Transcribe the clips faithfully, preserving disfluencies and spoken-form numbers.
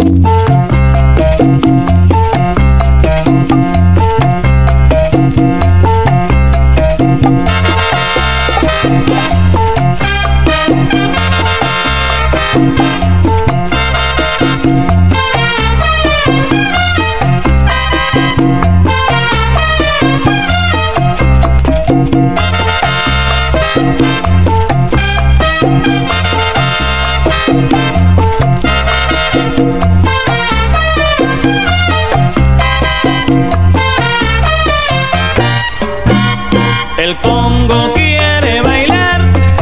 El Congo quiere bailar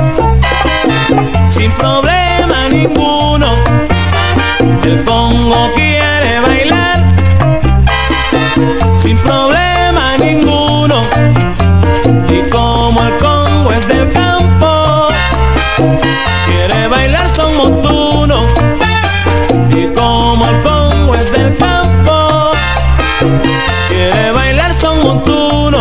sin problema ninguno. El Congo quiere bailar sin problema ninguno. Y como el Congo es del campo, quiere bailar son montuno. Y como el Congo es del campo, quiere bailar son montuno.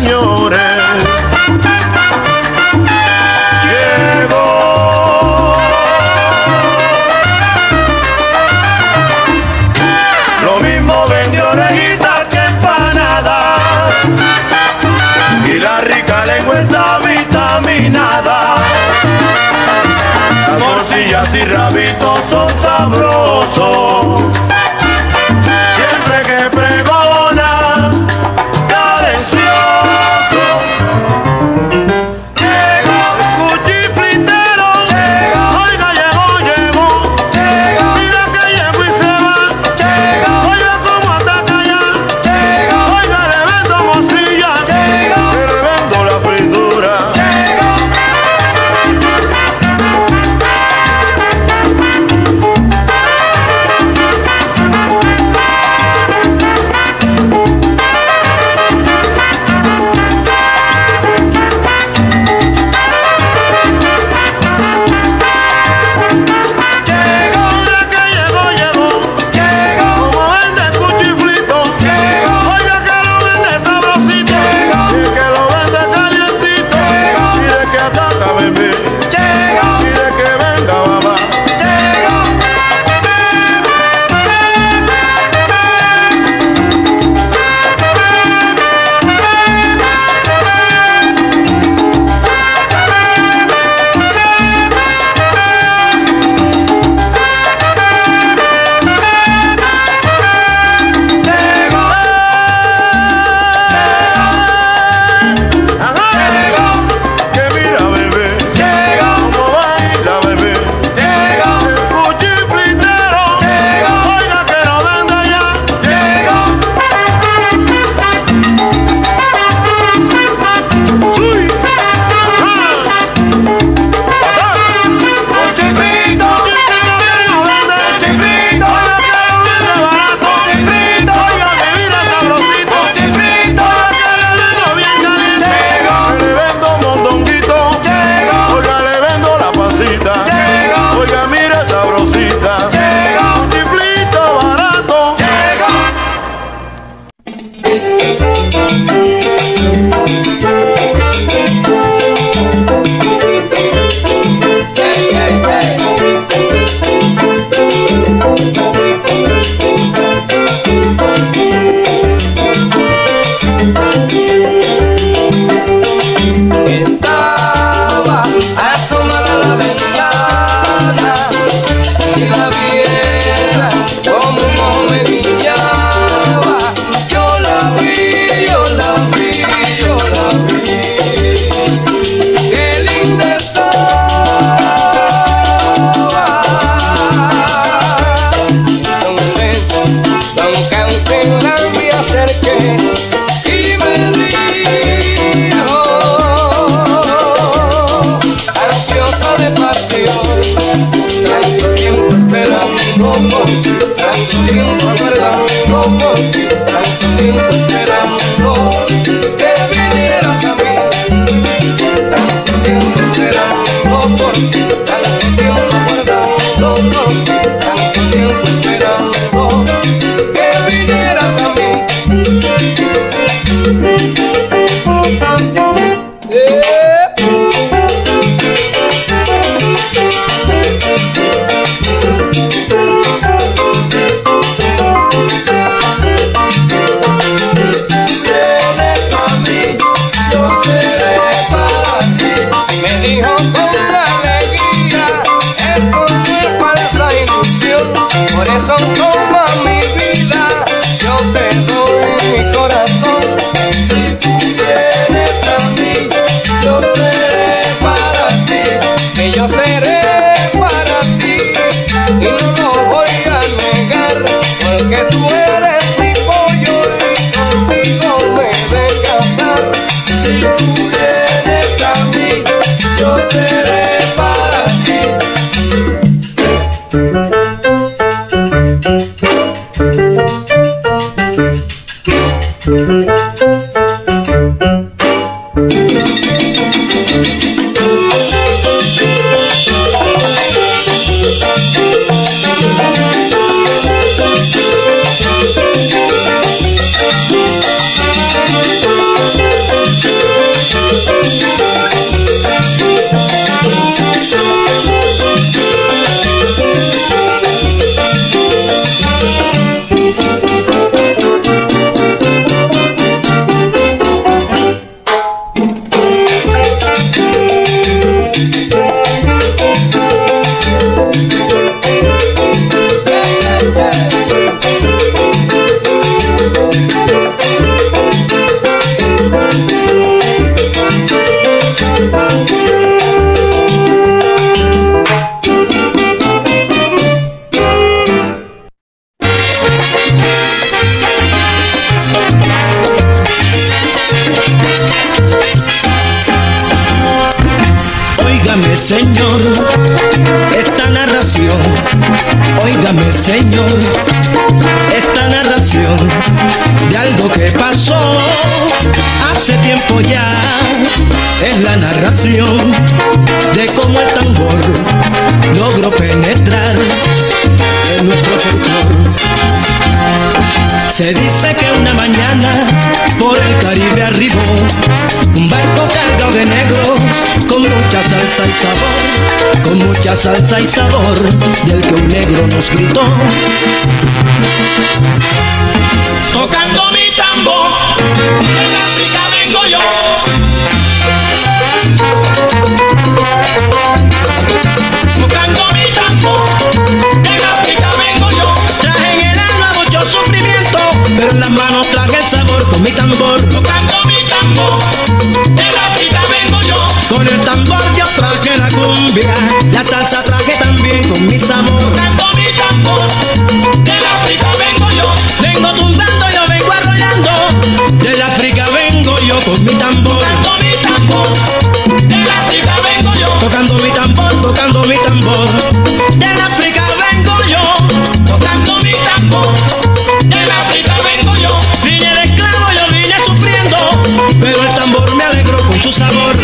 señores, llegó. Lo mismo vendió orejitas que empanadas, y la rica lengua está vitaminada. Las morcillas y rabitos son sabrosos, siempre que pregona cadencioso. Llegó el cuchiflitero, oiga, llegó, llegó, mira que llegó y se va, oiga como ataca ya, oiga le vendo morcilla, que le vendo la fritura. Óigame, señor, esta narración, óigame, señor, esta narración de algo que pasó hace tiempo ya. Es la narración de cómo el tambor logró penetrar en nuestro folclore. Se dice que una mañana por el Caribe arribó un barco cargado de negros con mucha salsa y sabor, con mucha salsa y sabor, del que un negro nos gritó: tocando mi tambor, en África vengo yo. Tocando mi tambor, en África vengo yo. Traje en el alma mucho sufrimiento, pero en las manos traje el sabor con mi tambor. Tocando mi tambor, en África vengo yo. Con el tambor yo traje la cumbia, la salsa traje también con mi sabor. Tocando mi tambor, en África vengo yo. Vengo tumbando, yo vengo arrollando, del África vengo yo con mi tambor. Tocando mi tambor, en África vengo yo. Tocando mi tambor, tocando mi tambor, del África vengo yo. Tocando mi tambor, en África vengo yo. Vine de esclavo, yo vine sufriendo, pero el tambor me alegró con su sabor.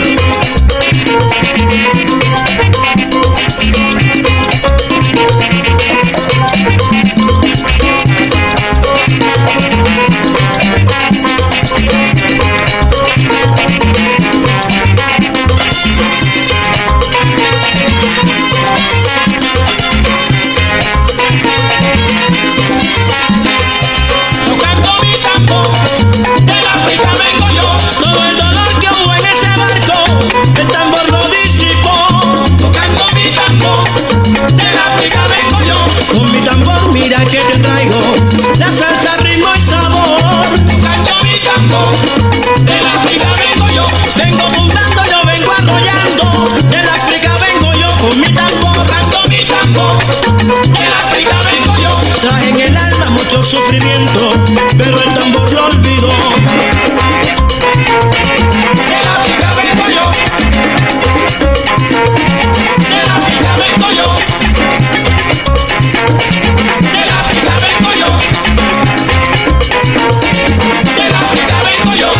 Tocando mi tambor, en África vengo yo. Todo el dolor que hubo en ese barco, el tambor lo disipó. Tocando mi tambor, en África vengo yo. Con mi tambor mira que te traigo la salsa, ritmo y sabor. Tocando mi tambor, en África vengo yo. Vengo tumbando, yo vengo arrollando, del África vengo yo con mi tambor. Tocando mi tambor, en África vengo yo. Traje en el alma mucho sufrimiento, pero el tambor lo olvidó. En África vengo yo. En África vengo yo. En África vengo yo. En África vengo yo.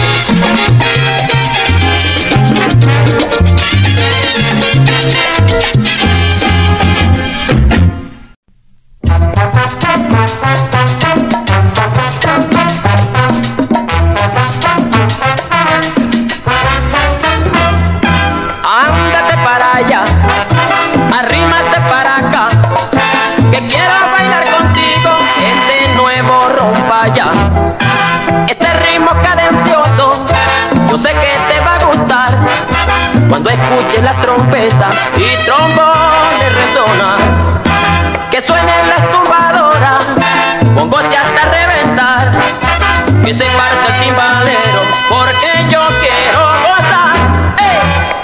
Ándate para allá, arrímate para acá, que quiero bailar contigo este nuevo rompa ya. Este ritmo cadencioso, yo sé que te va a gustar, cuando escuches las trompetas y trombones resonan, que suenen las tumbadoras, con goce hasta reventar, que se parte el timbalero, porque yo quiero gozar. ¡Ey!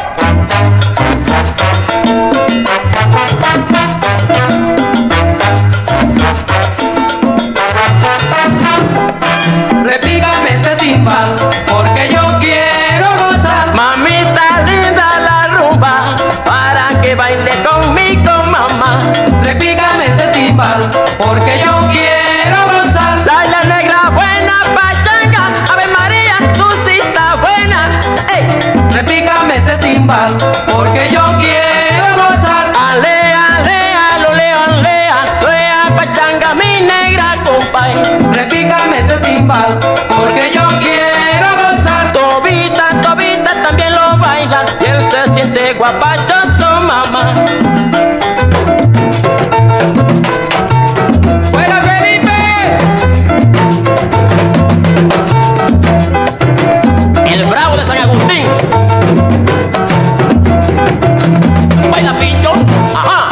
Repígame ese timbal, porque yo quiero gozar. Mamita linda la rumba, para que baile conmigo, mamá. Repígame ese timbal, porque yo quiero gozar. La isla negra buena, pachanga, Ave María, tú sí estás buena. Ey, Repígame ese timbal, porque yo quiero gozar. alea, alea, lo lea, alea, lea, pachanga, mi negra, compay. Repígame ese timbal, porque yo quiero gozar. Tobita, Tobita también lo baila, y él se siente guapachoso, mamá. ¡Fuera Felipe! El bravo de San Agustín. Baila pincho, ajá.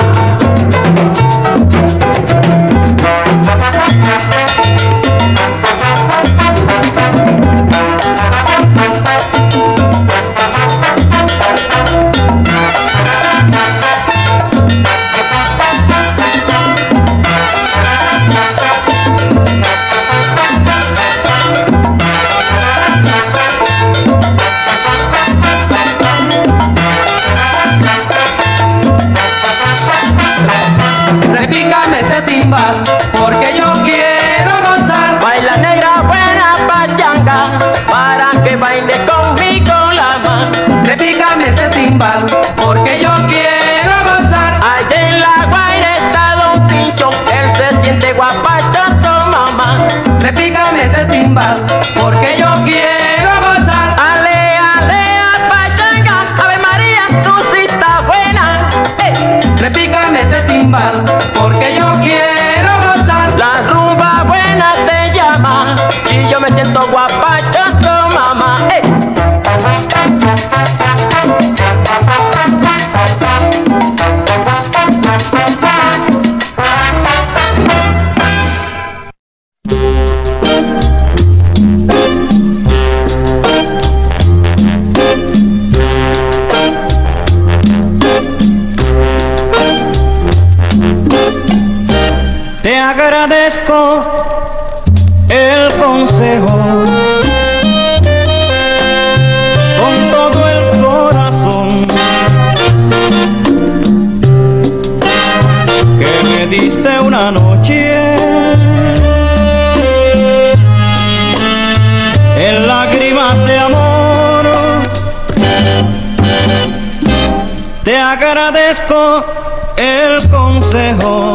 timbal, porque yo quiero gozar. Ale, ale, pachanga, Ave María, tú sí estás buena. Hey. Repícame ese timbal, porque yo quiero gozar. La rumba buena te llama y yo me siento guapacho con mamá. Hey. Te agradezco el consejo con todo el corazón que me diste una noche en lágrimas de amor. Te agradezco el consejo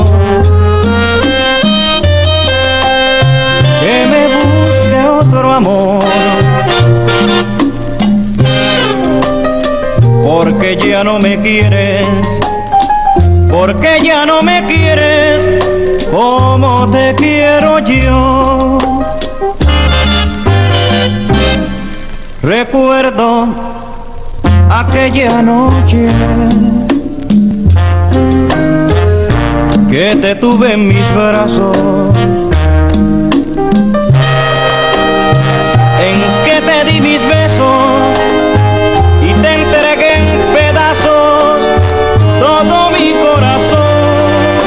que me busque otro amor, porque ya no me quieres, porque ya no me quieres como te quiero yo. Recuerdo aquella noche que te tuve en mis brazos, en que te di mis besos y te entregué en pedazos todo mi corazón.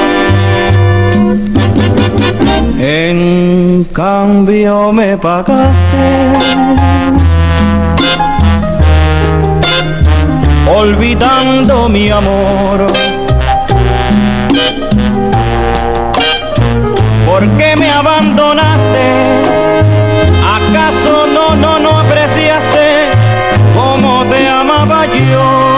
En cambio me pagaste olvidando mi amor. ¿Por qué me abandonaste? ¿Acaso no, no, no apreciaste como te amaba yo?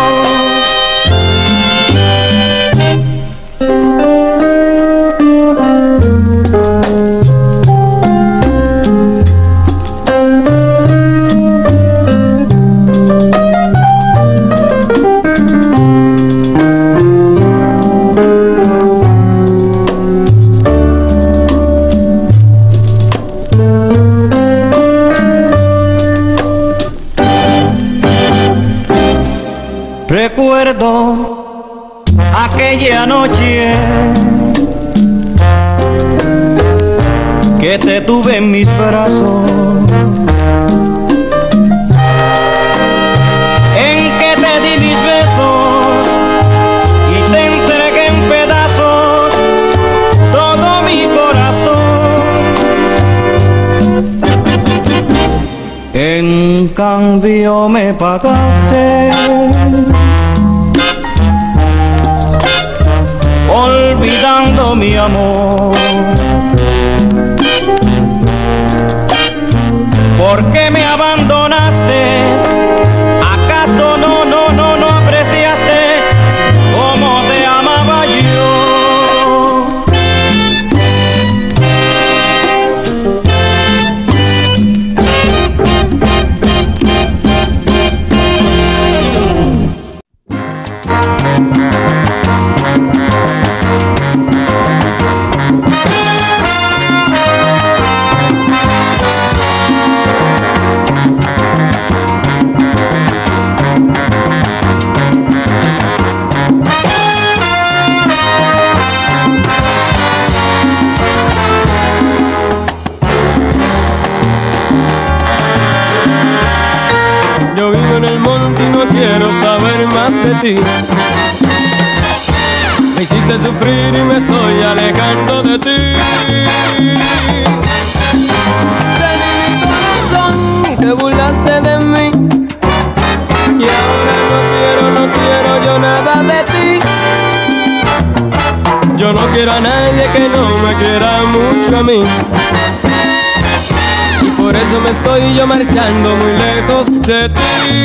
Recuerdo aquella noche que te tuve en mis brazos, en que te di mis besos y te entregué en pedazos todo mi corazón. En cambio me pagaste olvidando mi amor. ¿Por qué me abandonaste? ¿Acaso no, no, no, no apreciaste como te amaba yo? Quiero saber más de ti. Me hiciste sufrir y me estoy alejando de ti. Te di mi corazón y te burlaste de mí. Y ahora no quiero, no quiero yo nada de ti. Yo no quiero a nadie que no me quiera mucho a mí. Y por eso me estoy yo marchando muy lejos de ti.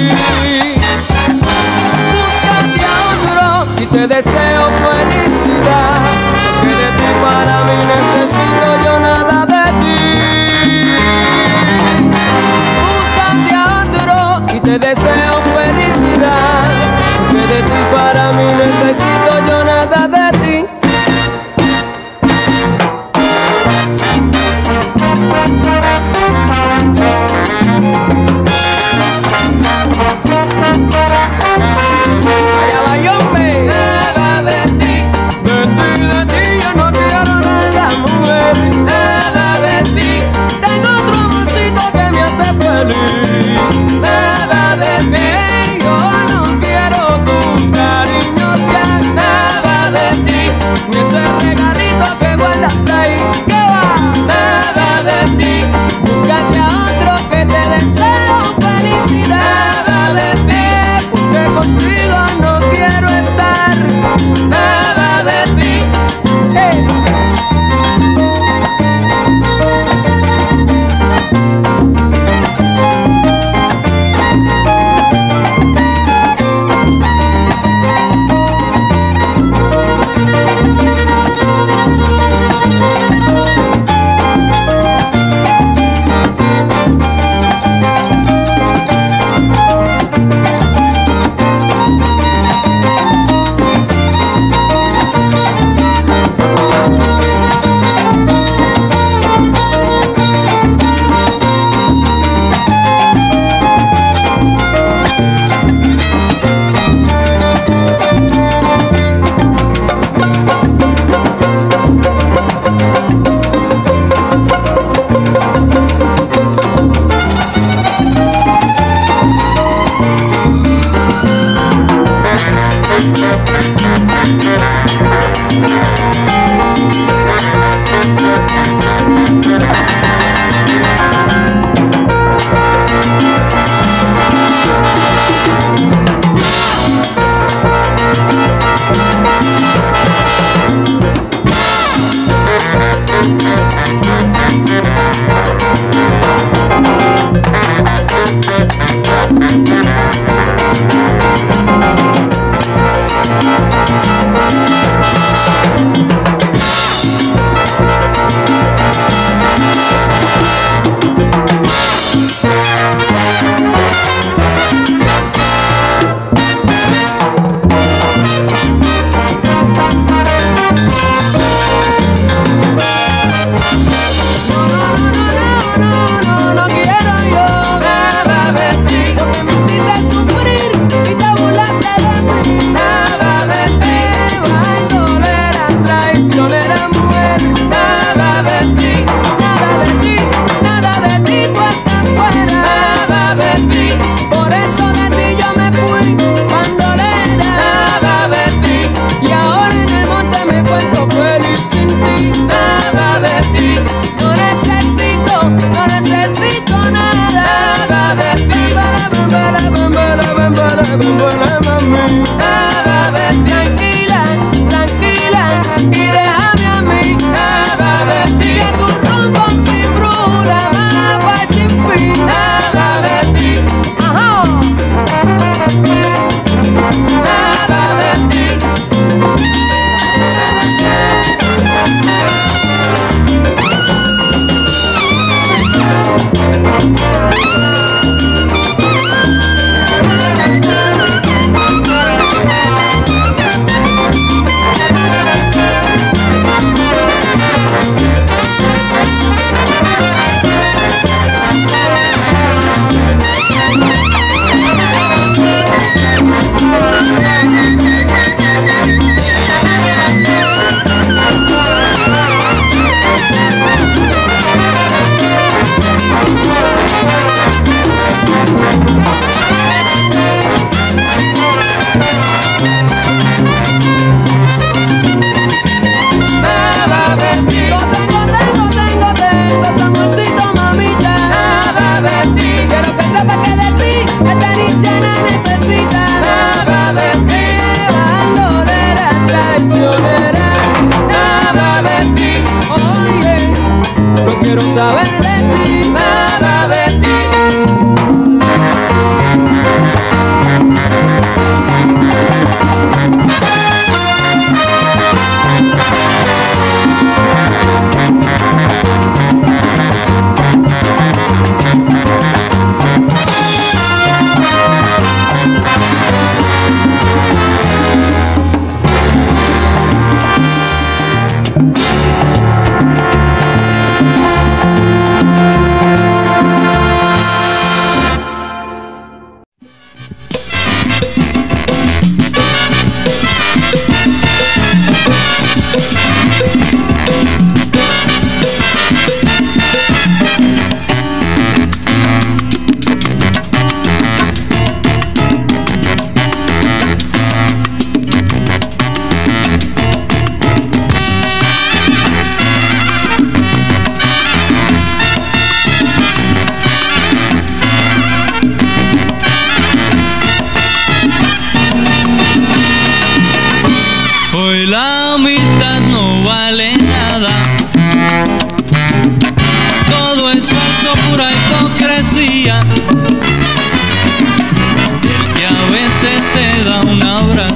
Búscate a otro y te deseo felicidad, porque de ti para mí necesito yo nada de ti. te deseo felicidad, que de ti para mí necesito yo nada de ti. Allá va yo, hombre. Nada de ti, de ti, de ti yo no quiero nada, mujer. Nada de ti, tengo otro amorcito que me hace feliz. Nada de ti, yo no quiero tus cariños ya. Nada de ti, ni ese regalito que guardas ahí. ¿Qué va? Nada de ti, búscate a otro que te deseo felicidad. Nada de ti, porque contigo no quiero estar. Nada de ti. Hey.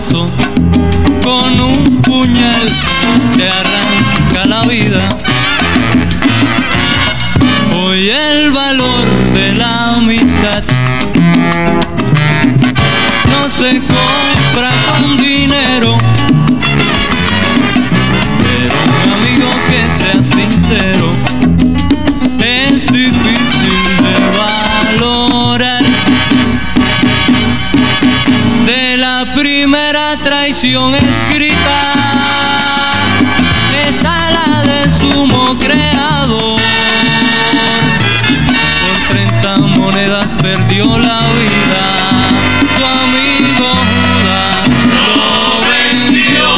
paso, con un puñal te arranca la vida. Hoy el valor de la amistad no se compra con dinero, pero un amigo que sea sincero es difícil de valorar. De la primera traición escrita está la del sumo creador. Por treinta monedas perdió la vida, su amigo Judas lo vendió.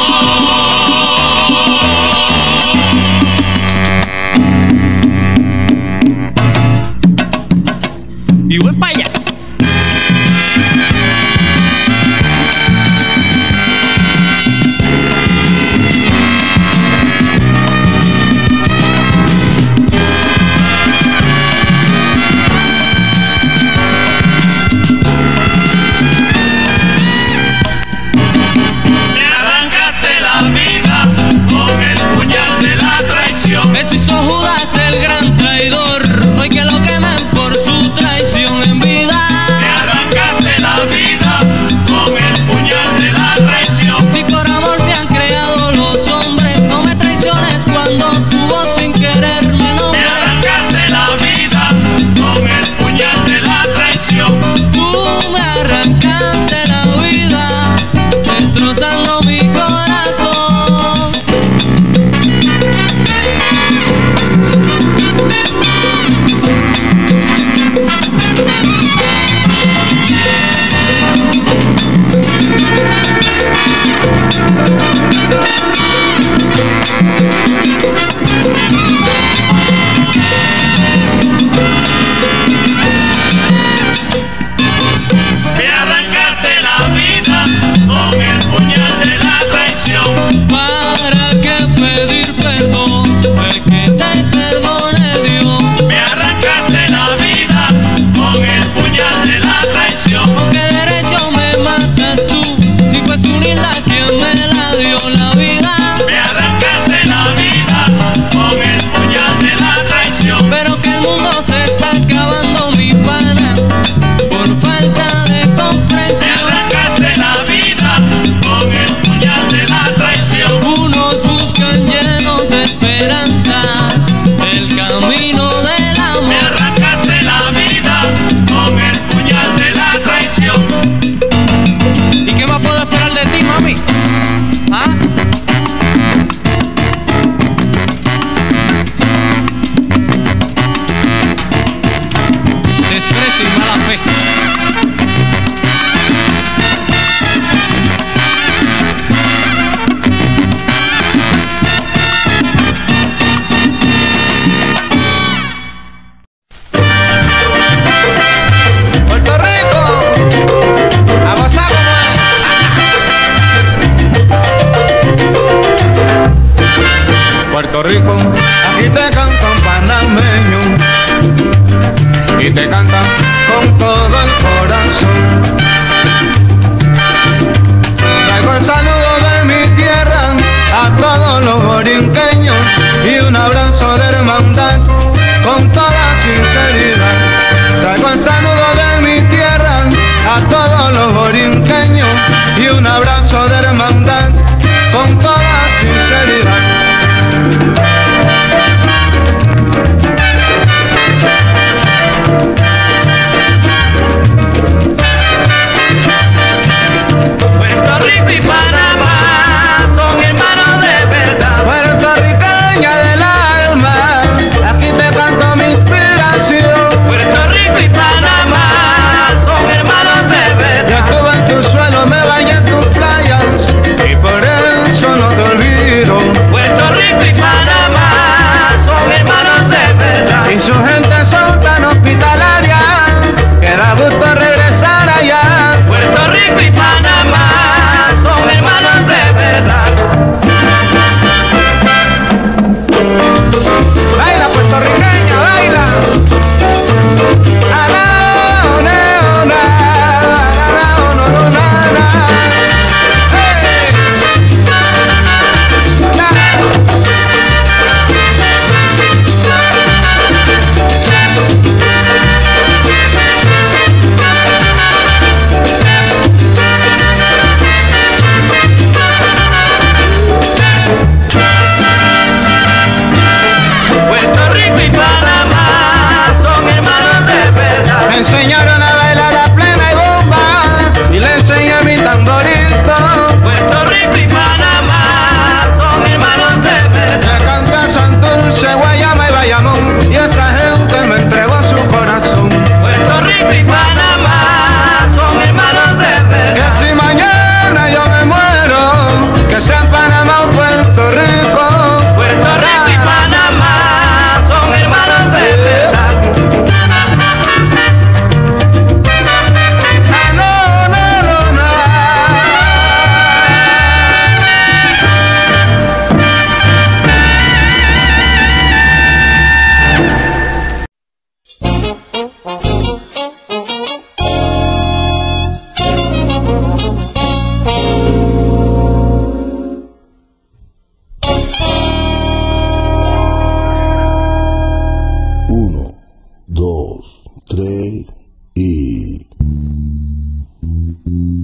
Y voy para allá.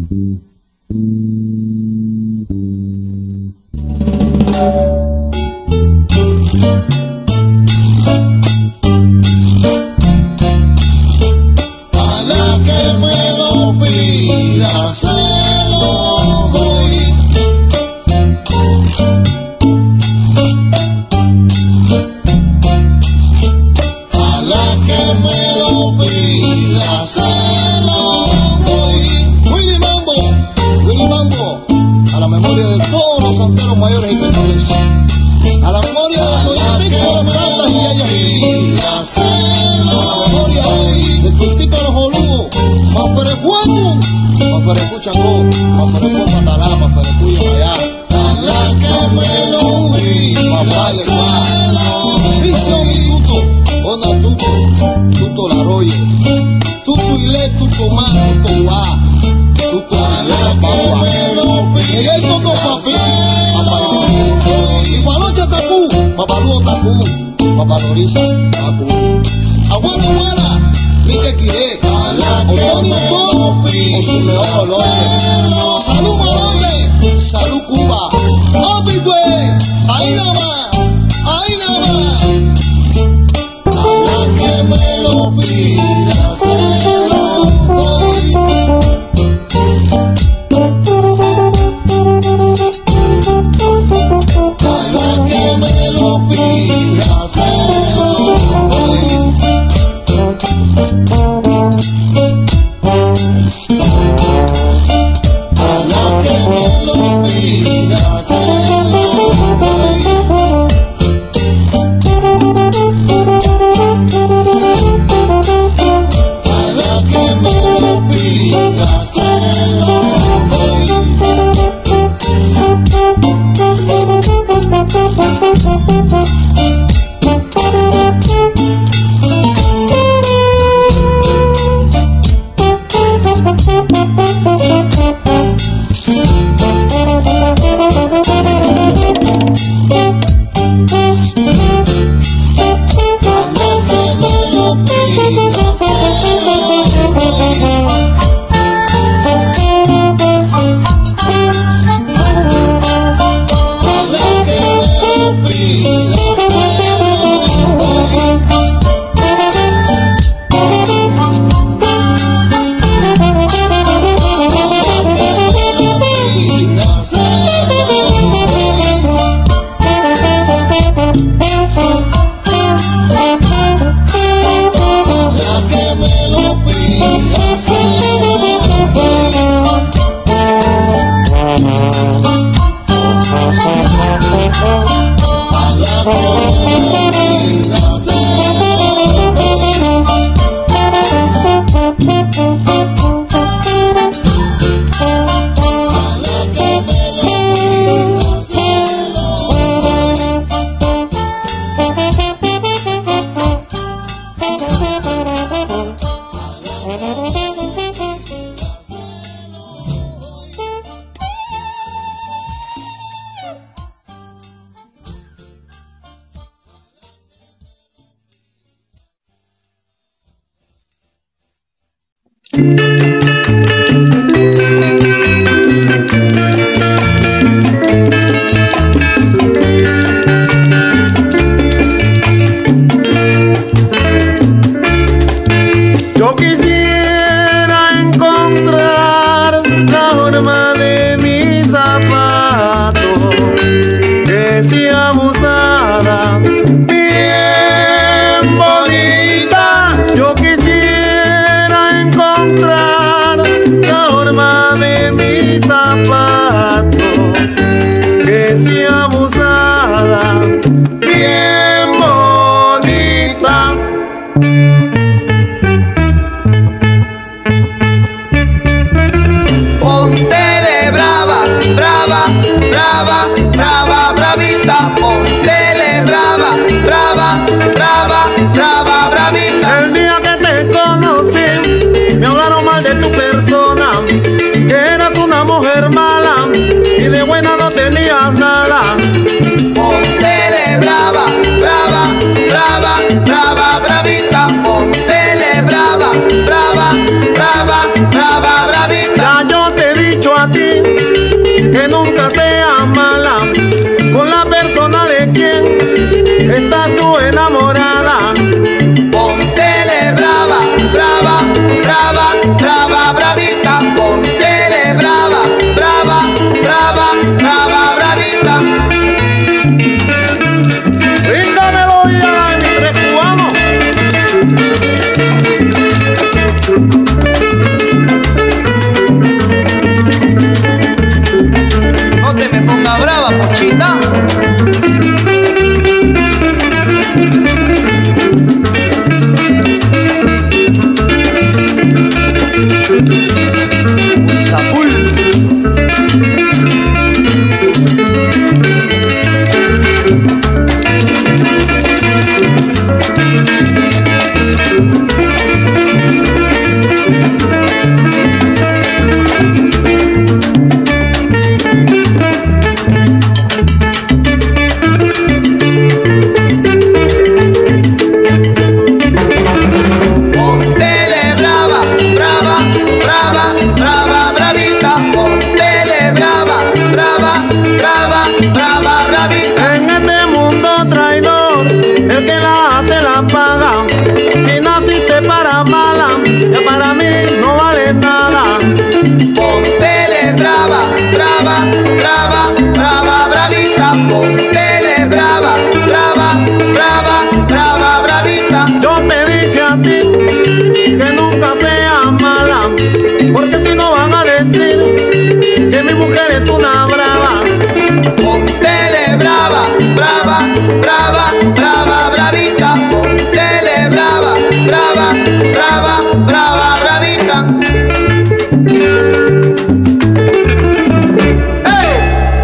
Bien bonita, yo quisiera encontrar que nunca sea mala con la persona de quien estás tú enamorada. Póntele brava, brava, brava, brava, bravita. Póntele brava, brava, brava, brava, bravita. Bríndamelo ya, mi tres cubano. No te me pongas brava, pochita. Zabul. Póntele brava, brava, brava, brava, bravita. Póntele brava, brava, brava, brava, bravita. En este mundo traidor, el que la hace la paga. Si naciste para mala, ya para mí no vale nada. Póntele brava, brava, brava, brava, bravita. Póntele brava, brava, brava, brava, bravita. Yo te dije a ti que nunca sea mala, porque si no van a decir que mi mujer es una brava. Póntele brava, brava, brava, brava, bravita. Póntele brava, brava, brava, brava, bravita. ¡Hey!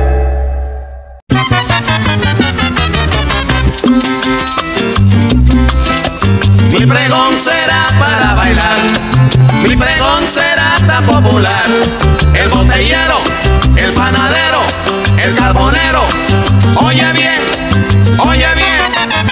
Mi pregón será para bailar, mi pregón será tan popular. El botellero, el panadero, el carbonero, oye bien, oye bien.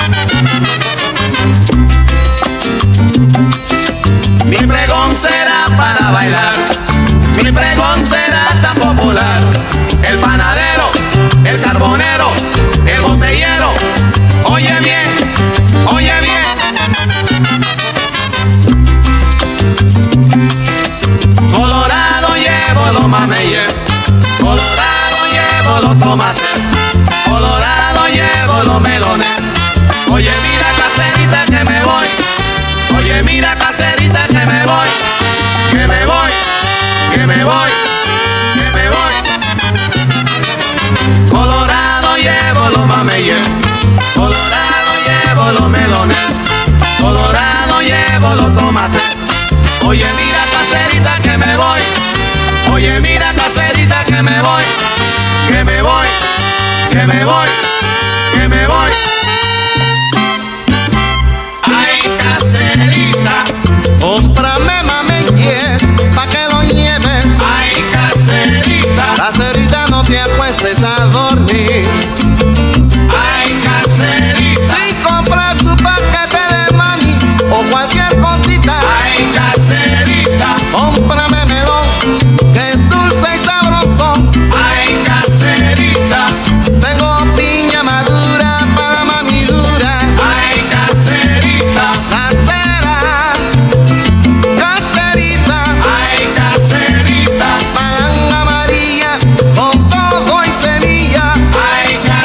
Mi pregón será para bailar, mi pregón será tan popular. El panadero, el carbonero, el botellero, oye bien, oye bien. Colorado llevo los mameyes, colorado llevo los tomates, colorado llevo los melones. Oye mira caserita que me voy, oye mira caserita que me voy, que me voy, que me voy, que me voy. Colorado llevo los mameyes, colorado llevo los melones, colorado llevo los tomates. Oye mira caserita que me voy, oye mira caserita que me voy, que me voy, que me voy, que me voy. Ay caserita, Cómprame mameyes pa' que lo lleves. ay caserita, Caserita, no te acuestes a dormir. ay caserita, Si compras tu paquete de maní o cualquier cosita, ay caserita, cómprame melón, que es dulce y sabroso. ay caserita, Tengo piña madura para mami dura. ay caserita, Casera, caserita, ay caserita, malanga amarilla con todo y semilla. ay caserita.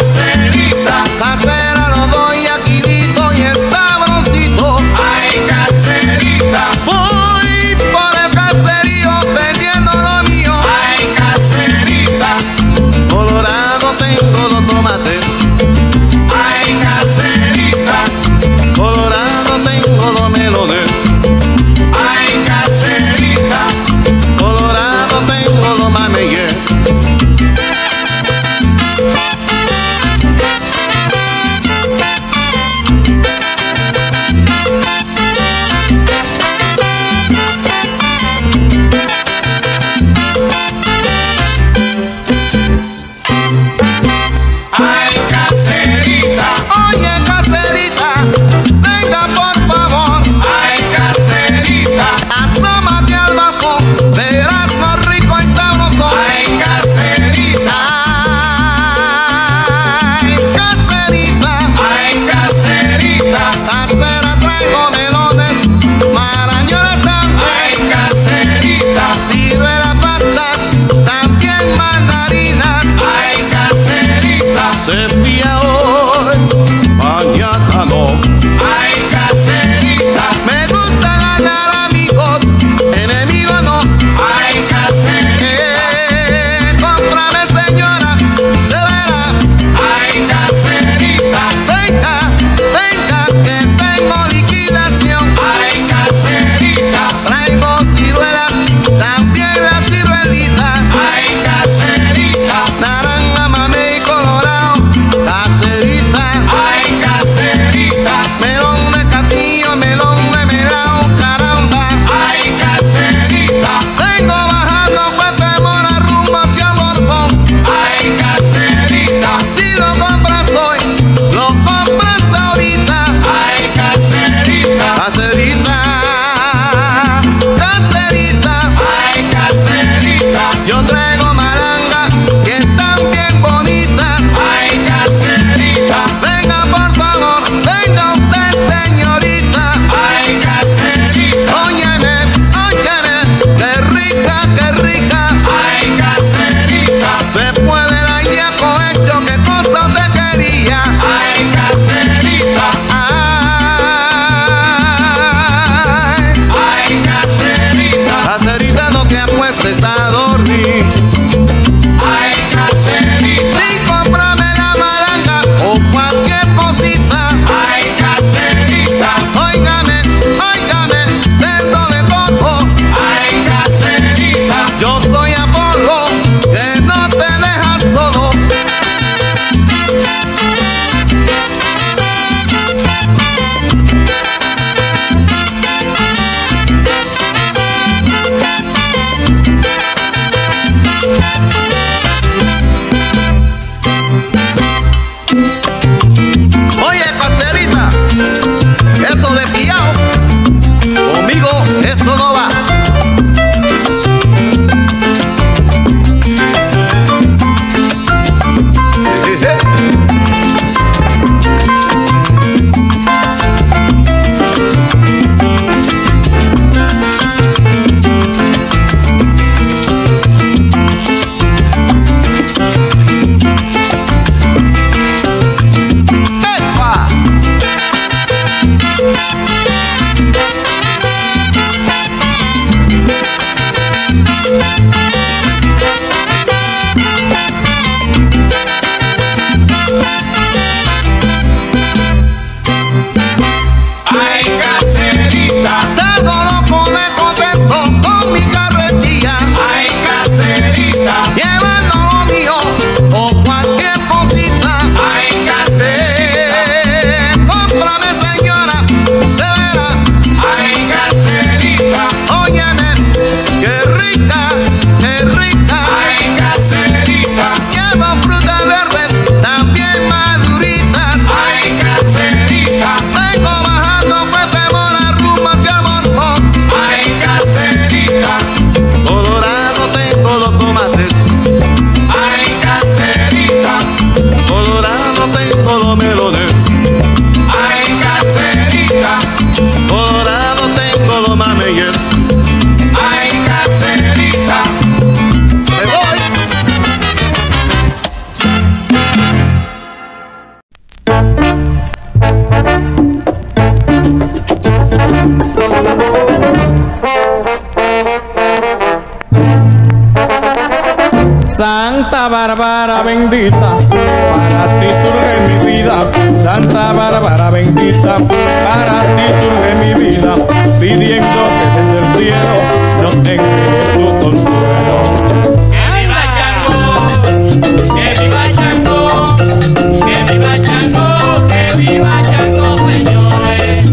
Santa Bárbara bendita, para ti surge mi vida. Santa Bárbara bendita, para ti surge mi vida, pidiendo que desde el cielo nos envíes tu consuelo. Que viva Chango, que viva Chango, que viva Chango, que viva Chango, señores.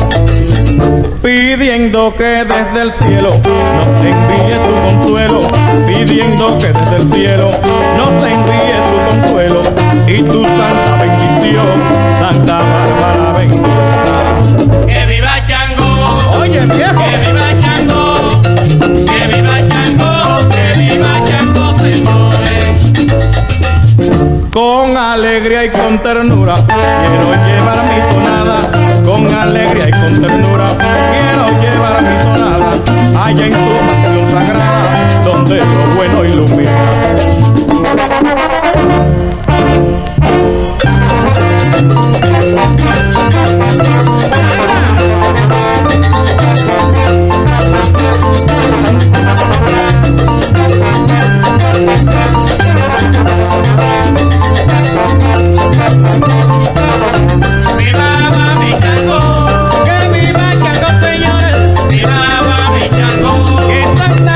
Pidiendo que desde el cielo nos envíe tu consuelo, pidiendo que desde el cielo nos envíe tu consuelo y tu santa bendición, Santa Bárbara bendita. Que viva Chango, Oye, viejo, que viva Chango, que viva Chango, que viva Chango, señores. con alegría y con ternura quiero llevar mi tonada, con alegría y con ternura quiero llevar mi tonada allá en tu mansión sagrada, donde lo bueno ilumina. Viva Mami Chango, ¡Que viva Chango, señores! viva Mami Chango, ¡Que Santa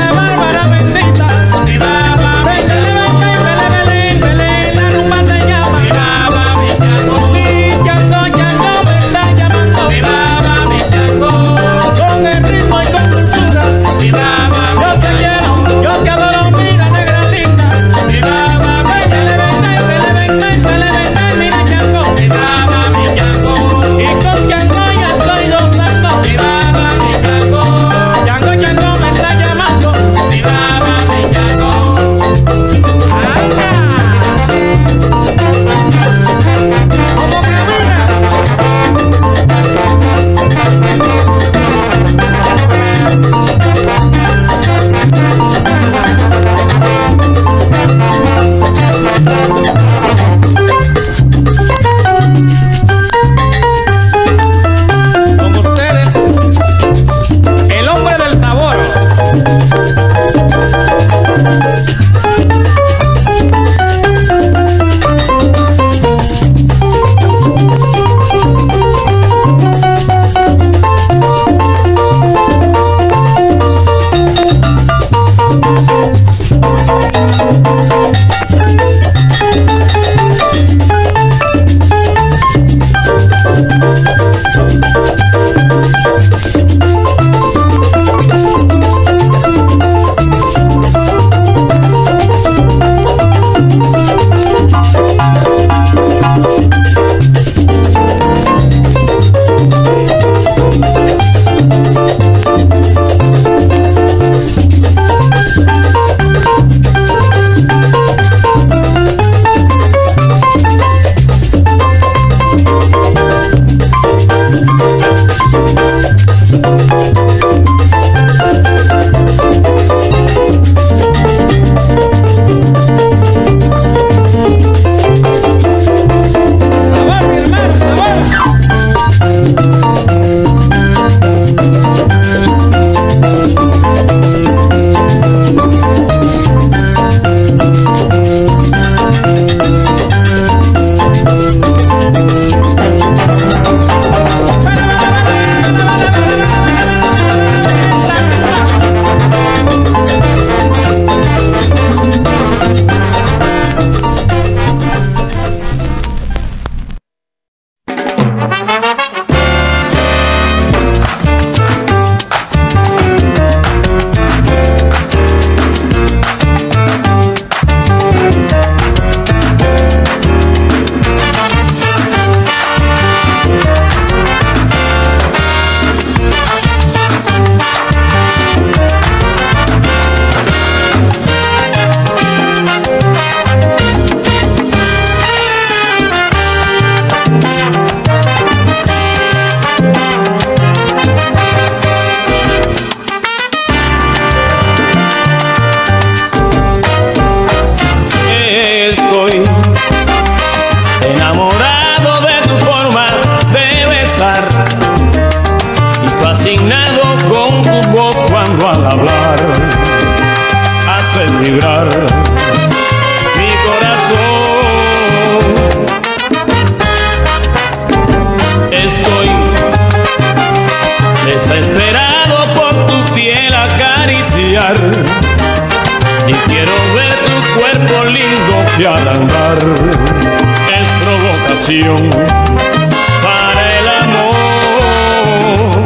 y quiero ver tu cuerpo lindo que al andar es provocación para el amor.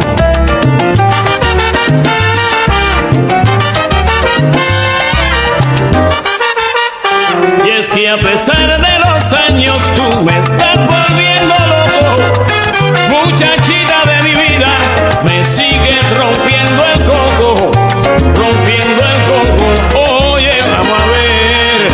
Y es que a pesar de los años tú me estás volviendo loco, muchachita de mi vida, me sigues rompiendo el coco, rompiendo el coco. Oye, vamos a ver.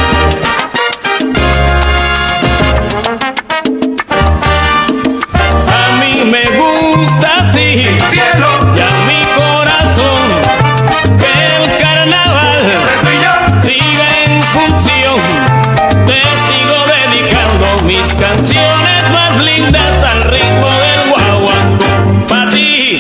A mí me gusta así, cielo, y a mi corazón que el carnaval siga en función. Te sigo dedicando mis canciones más lindas al ritmo del guaguancó. Pa' ti.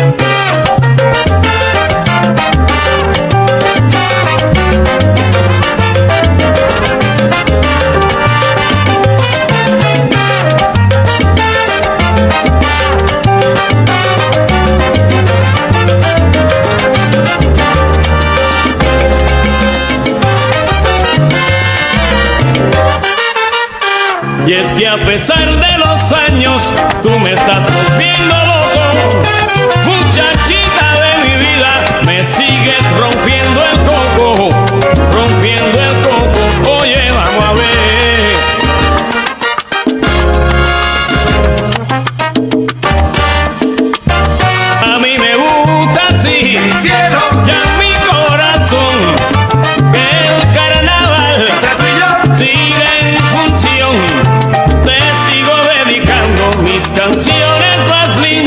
Y es que a pesar de los años, tú me estás volviendo loco, muchachita de mi vida, me sigues rompiendo el coco, rompiendo el coco. Oye, vamos a ver. A mí me gusta así, cielo, y a mi corazón que el carnaval sigue en función. Te sigo dedicando mis canciones más lindas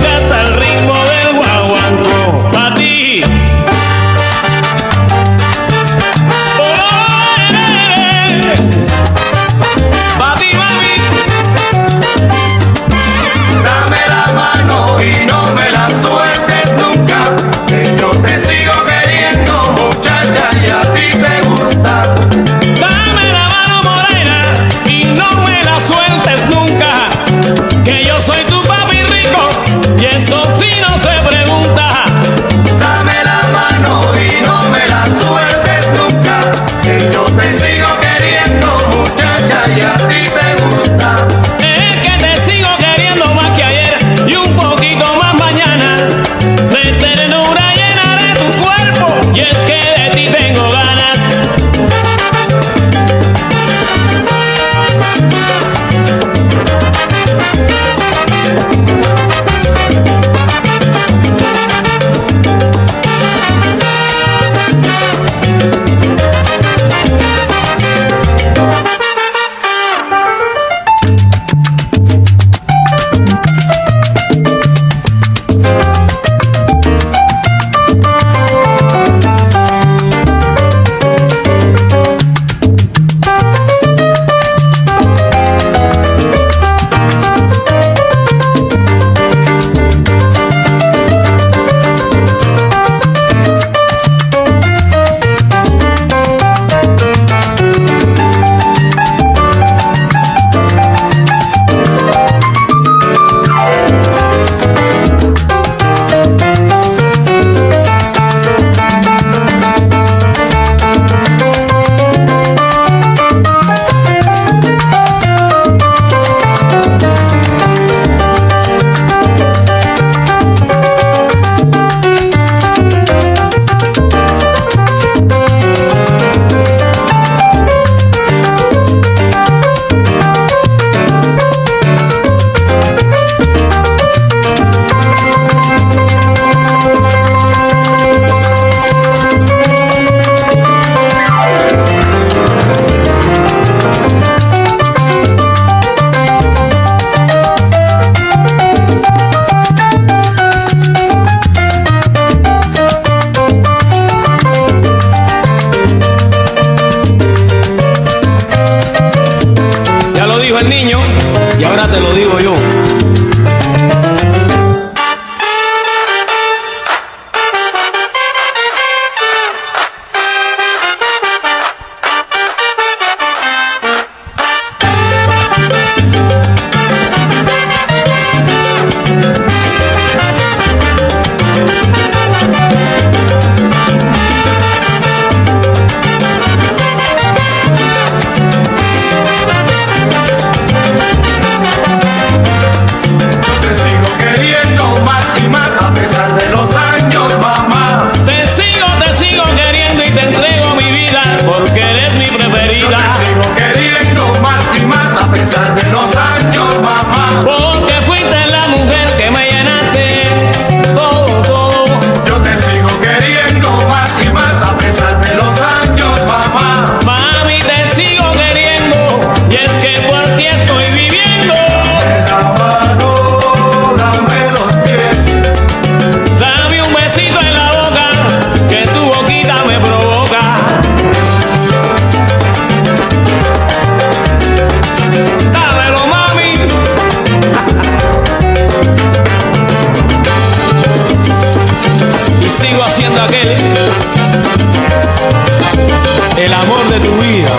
el amor de tu vida.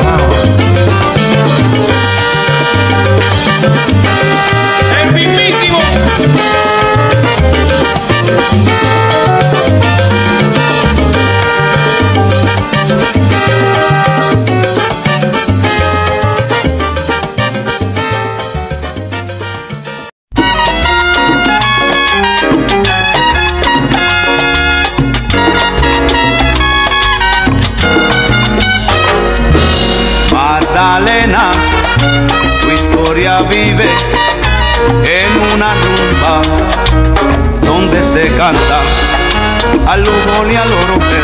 El mismísimo. Magdalena, tu historia vive en una rumba donde se canta al lujo y al oropel.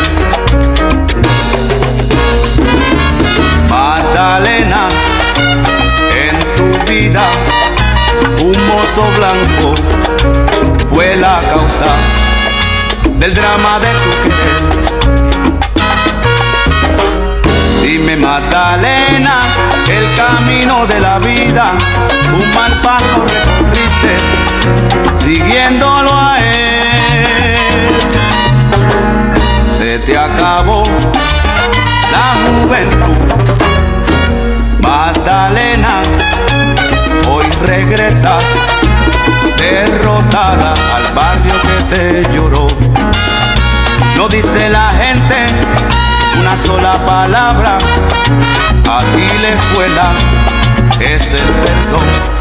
Magdalena, en tu vida un mozo blanco fue la causa del drama de tu querer. Dime, Magdalena, el camino de la vida, un mal paso recorriste siguiéndolo a él. Se te acabó la juventud, Magdalena, hoy regresas derrotada al barrio que te lloró. No dice la gente una sola palabra, a ti la escuela es el perdón.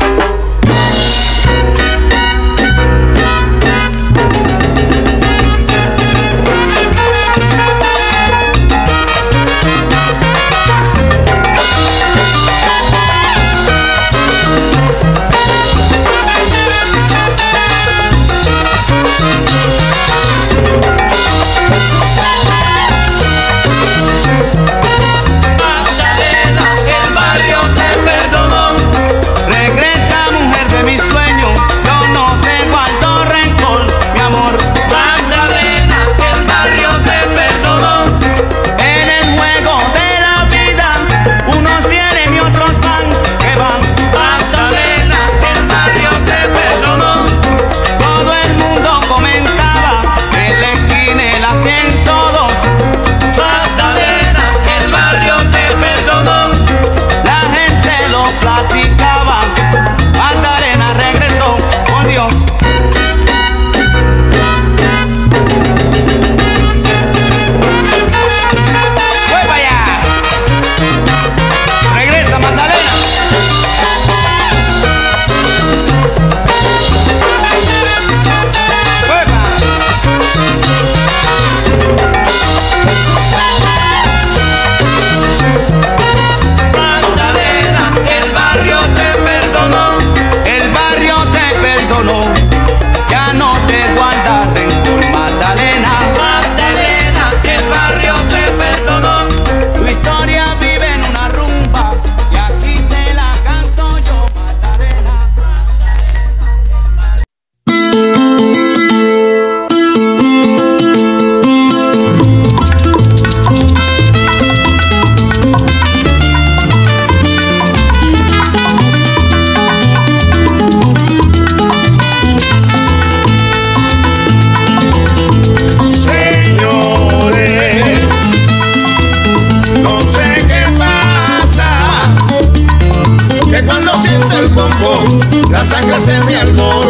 La sangre se me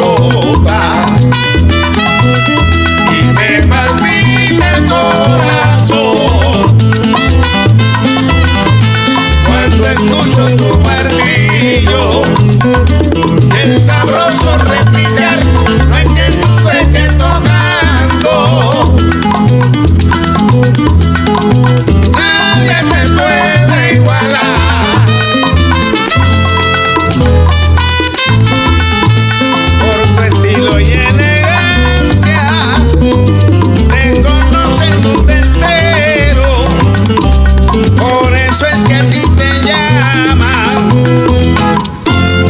alborota y me palpita el corazón cuando escucho tu martillo y el sabroso repicar. No hay que dude que tocando nadie te puede igualar. Y elegancia te conoce el mundo entero, por eso es que a ti te llaman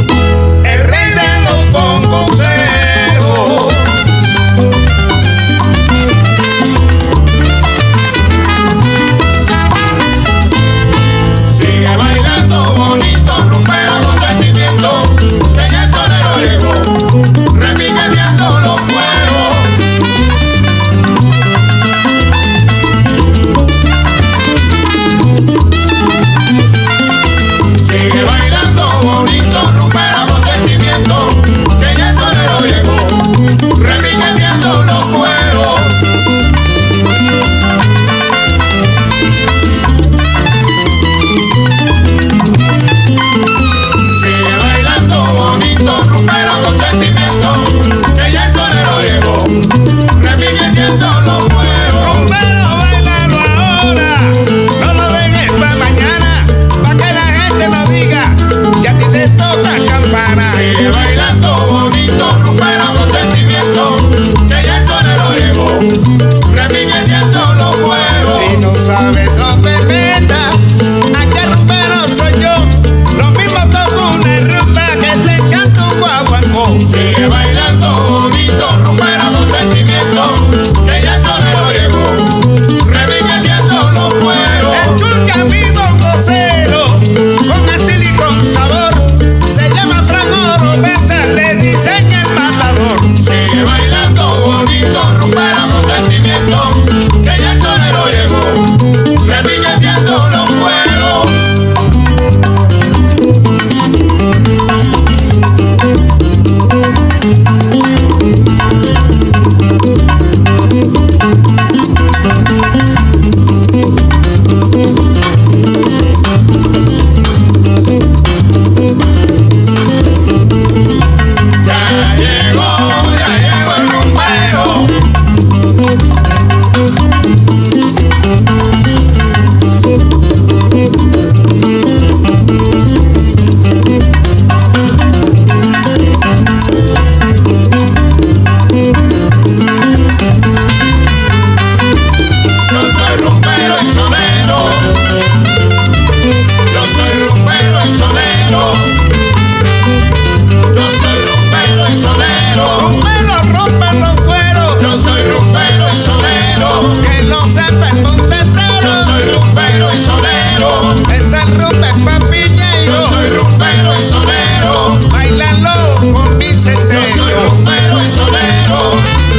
Pepa Piñeiro. Yo soy rumbero y sonero. Bailalo con Vicente. Yo soy rumbero y sonero.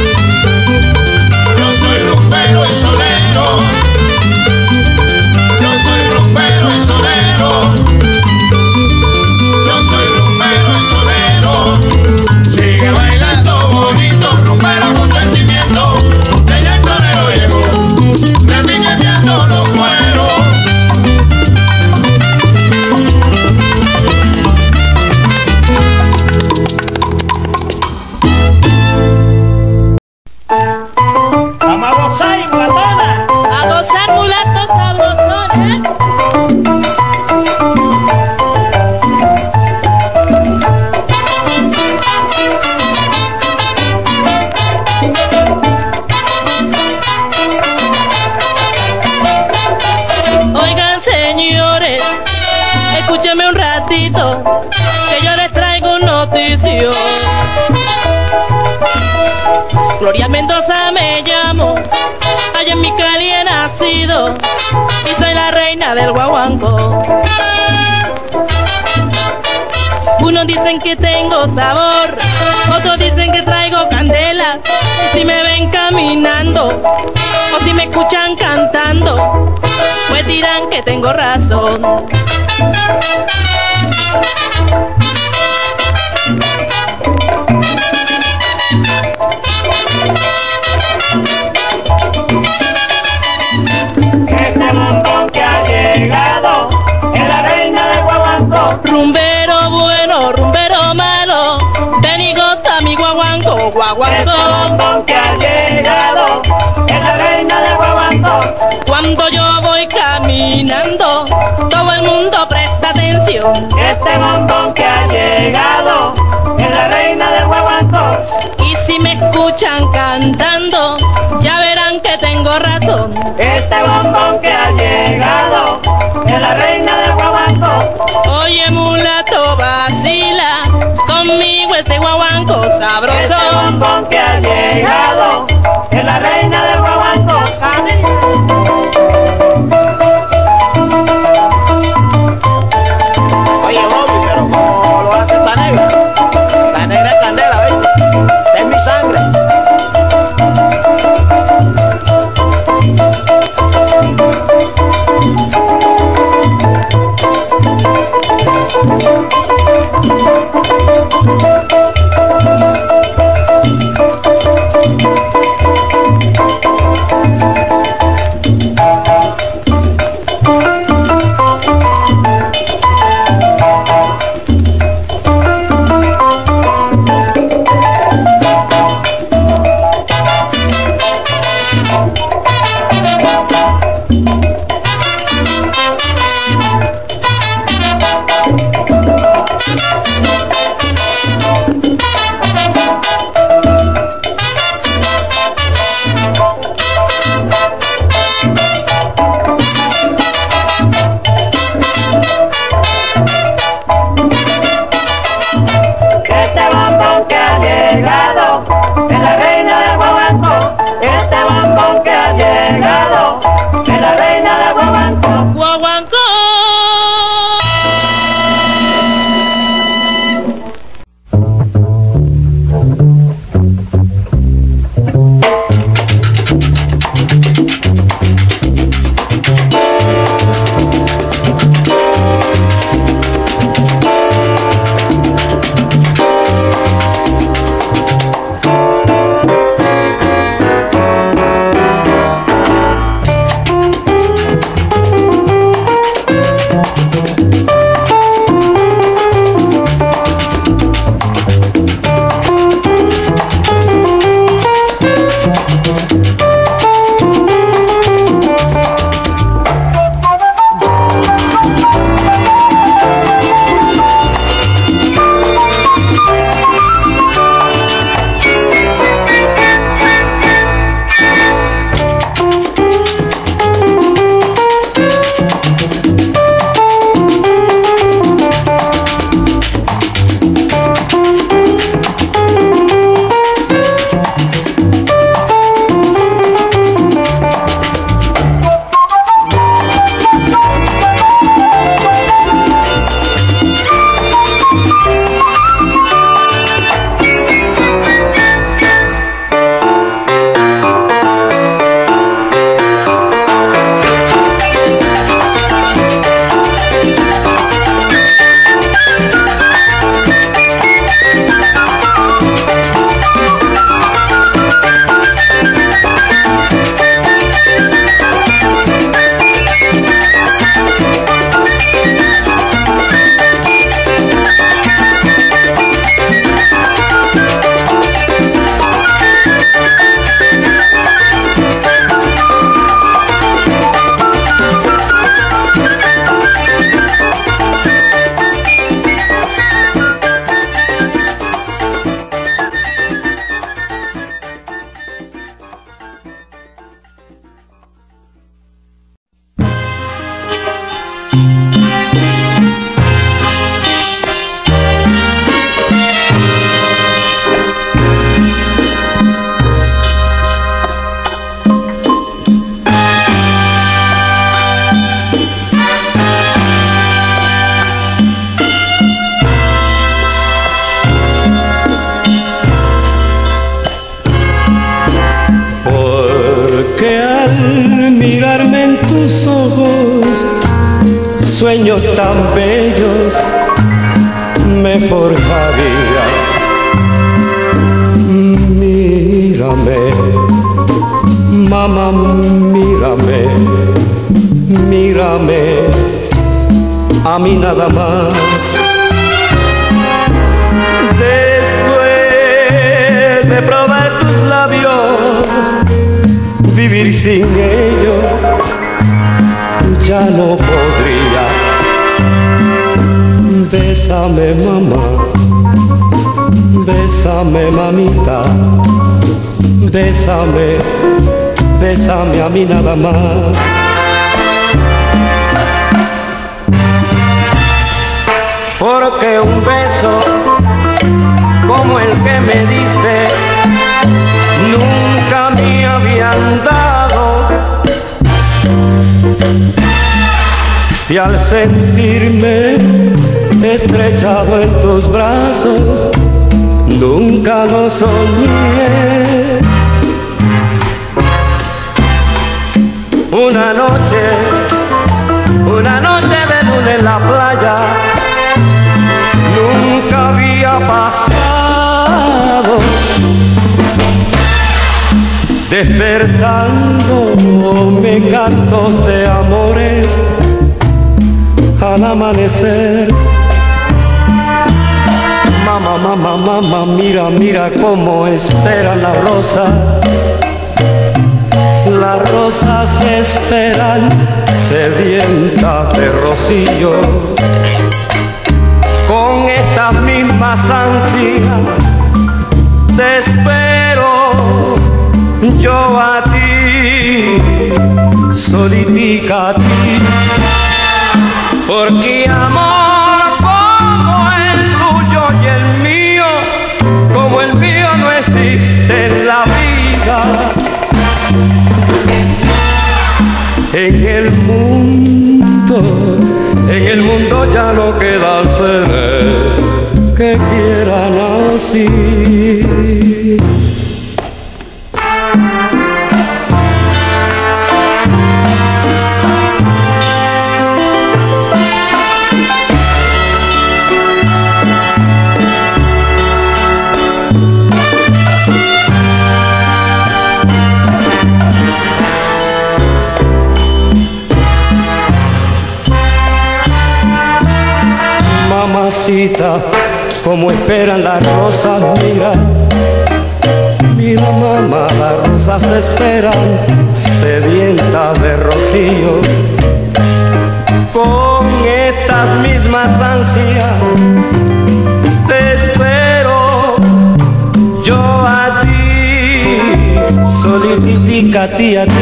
Yo soy rumbero y sonero. Yo soy rumbero y sonero. Yo soy rumbero y sonero. Sigue bailando bonito, rumbero con sentimiento. De ya el torero llegó, repiqueteando los cueros. Vamos a gozar, mulatona. A gozar, mulatos sabrosones. Oigan, señores, escúchenme un ratito, que yo les traigo un noticio. Gloria Mendoza me llamo, allá en mi Cali he nacido y soy la reina del guaguancó. Unos dicen que tengo sabor, otros dicen que traigo candela. Y si me ven caminando o si me escuchan cantando, pues dirán que tengo razón. Este bombón que ha llegado es la reina del guaguancó. Rumbero bueno, rumbero malo, ven y goza mi guaguancó, guaguancó. Este bombón que ha llegado es la reina del guaguancó. Cuando yo voy caminando, todo el mundo presta atención. Este bombón que ha llegado es la reina del guaguancó. Y si me escuchan cantando, ya verán que tengo razón. Este bombón que ha llegado es la reina del guaguancó. Oye, mulato, vacila conmigo este guaguancó sabroso. Este bombón que ha llegado es la reina del guaguancó. Oye, Bobby, pero ¿cómo lo hace esta negra? La negra es candela, ¿viste? Es mi sangre. sueños tan bellos me forjaría. Mírame, mamá, mírame, mírame, a mí nada más. Después de probar tus labios, vivir sin ellos ya no podría. Bésame, mamá, bésame, mamita, bésame, bésame a mí nada más. Porque un beso como el que me diste nunca me habían dado, y al sentirme estrechado en tus brazos nunca lo soñé. Una noche, una noche de luna en la playa nunca había pasado, despertándome cantos de amores al amanecer. Mamá, mamá, mamá, mira, mira cómo espera la rosa. Las rosas esperan sedientas de rocío. Con estas mismas ansias te espero yo a ti, solitica a ti, porque amor como el tuyo y el mío, como el mío no existe en la vida. En el mundo, en el mundo ya no quedan seres que quieran así. Mamacita, como esperan las rosas, mira, mira mamá, las rosas esperan sedientas de rocío. Con estas mismas ansias te espero yo a ti, solitica a ti, a ti,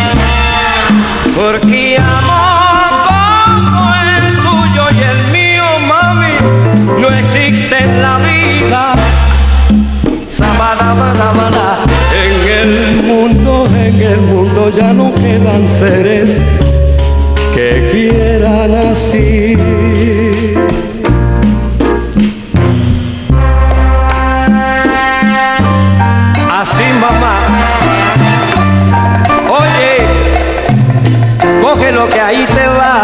porque amor como el tuyo y el mío, mami, no existe en la vida. Sabada, bada, bada. En el mundo, en el mundo ya no quedan seres que quieran así. Así, mamá. Oye, coge lo que ahí te va,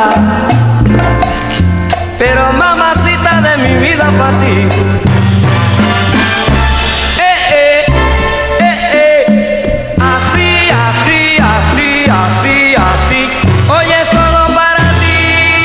pero mamacita de mi vida para ti. Eh, eh, eh, eh. Así, así, así, así, así. Oye, solo para ti.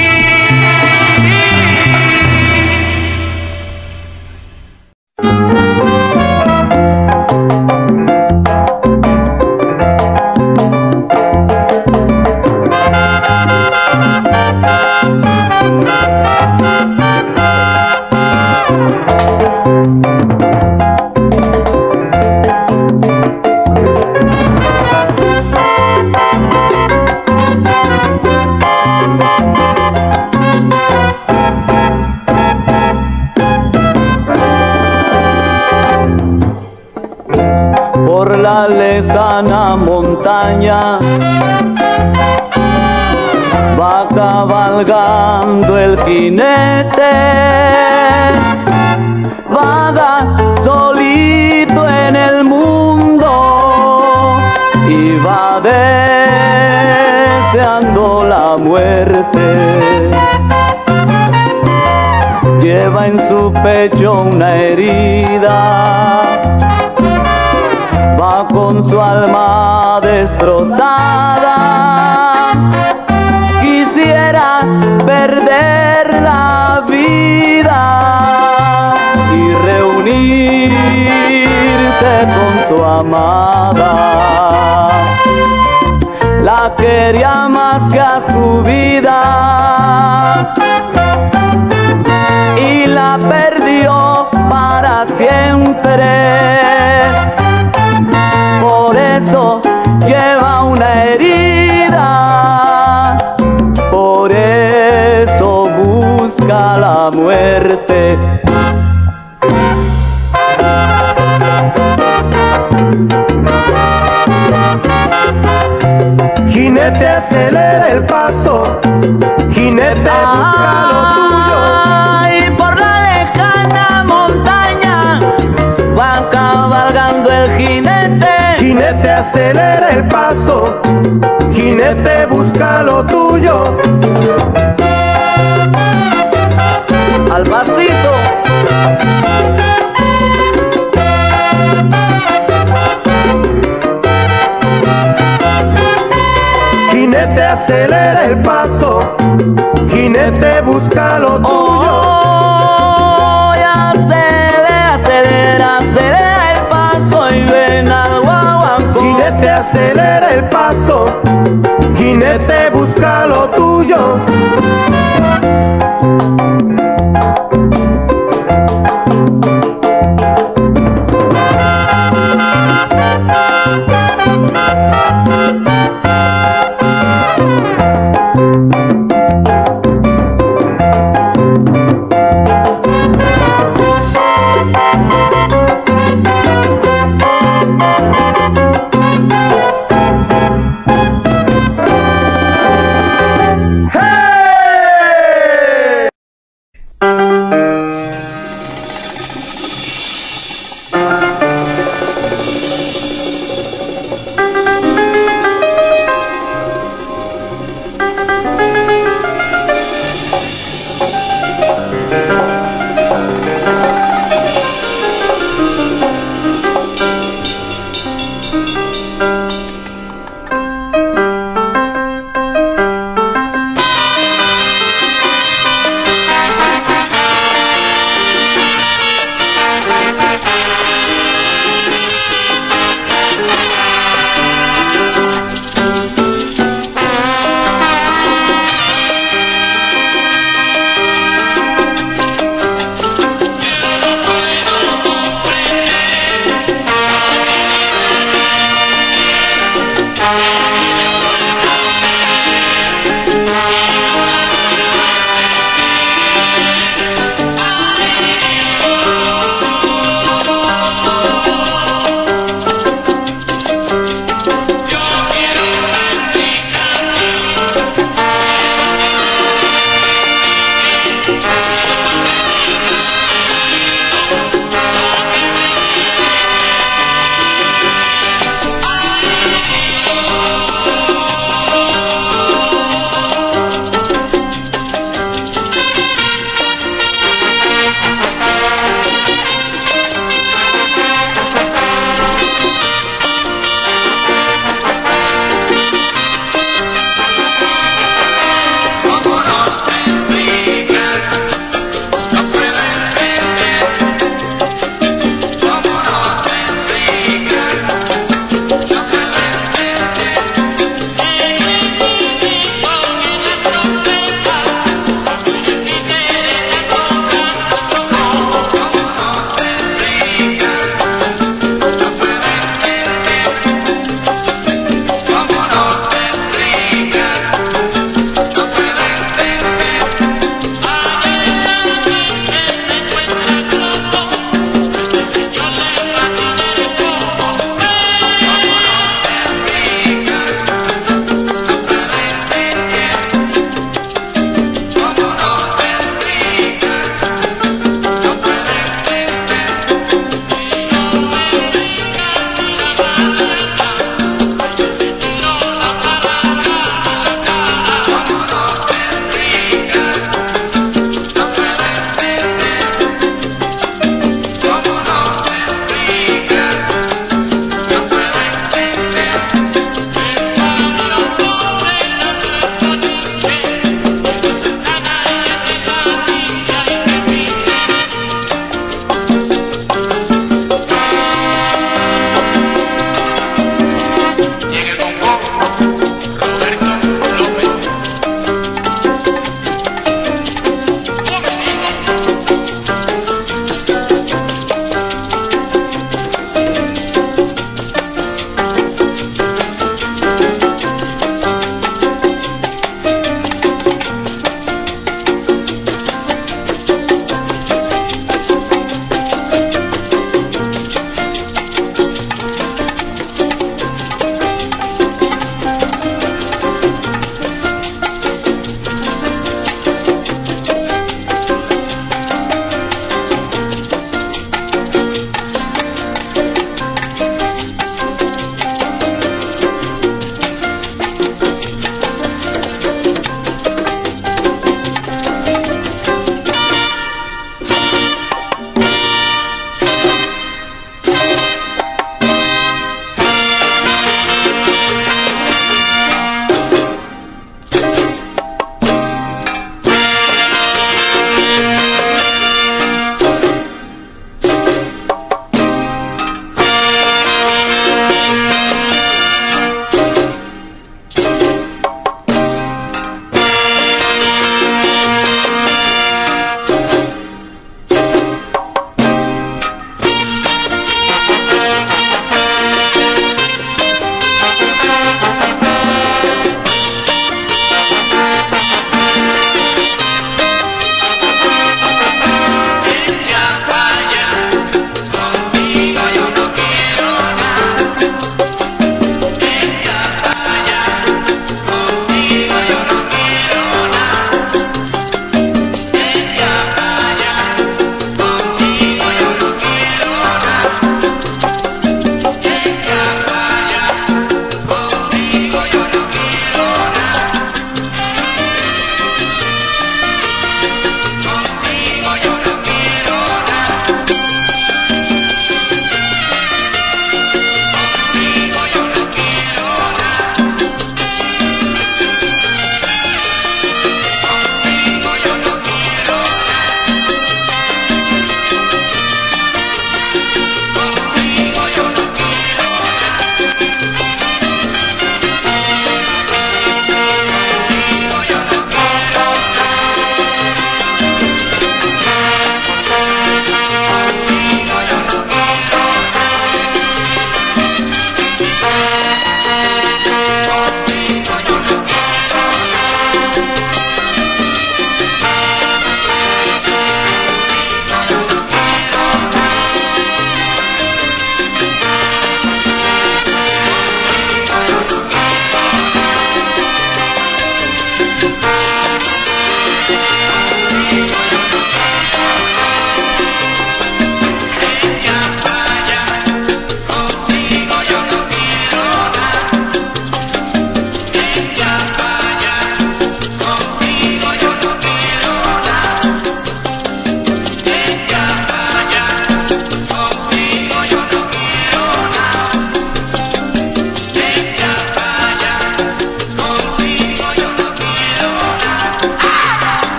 Por la lejana montaña va cabalgando el jinete, vaga solito en el mundo y va deseando la muerte. lleva en su pecho una herida, va con su alma destrozada. Quisiera perder la vida y reunirse con su amada. La quería más que a su vida y la perdió para siempre. Por eso lleva una herida, por eso busca la muerte. Jinete, acelera el paso, jinete, busca lo tuyo. Ay, por la lejana montaña va cabalgando el jinete. Jinete, acelera el paso, jinete, busca lo tuyo. Al pasito. Jinete, acelera el paso, jinete, busca lo tuyo. Oh, acelera, acelera, acelera el paso y ven al guaguancó. Jinete, acelera el paso, jinete, busca lo tuyo. Hey!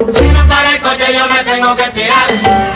Si no para el coche yo me tengo que tirar.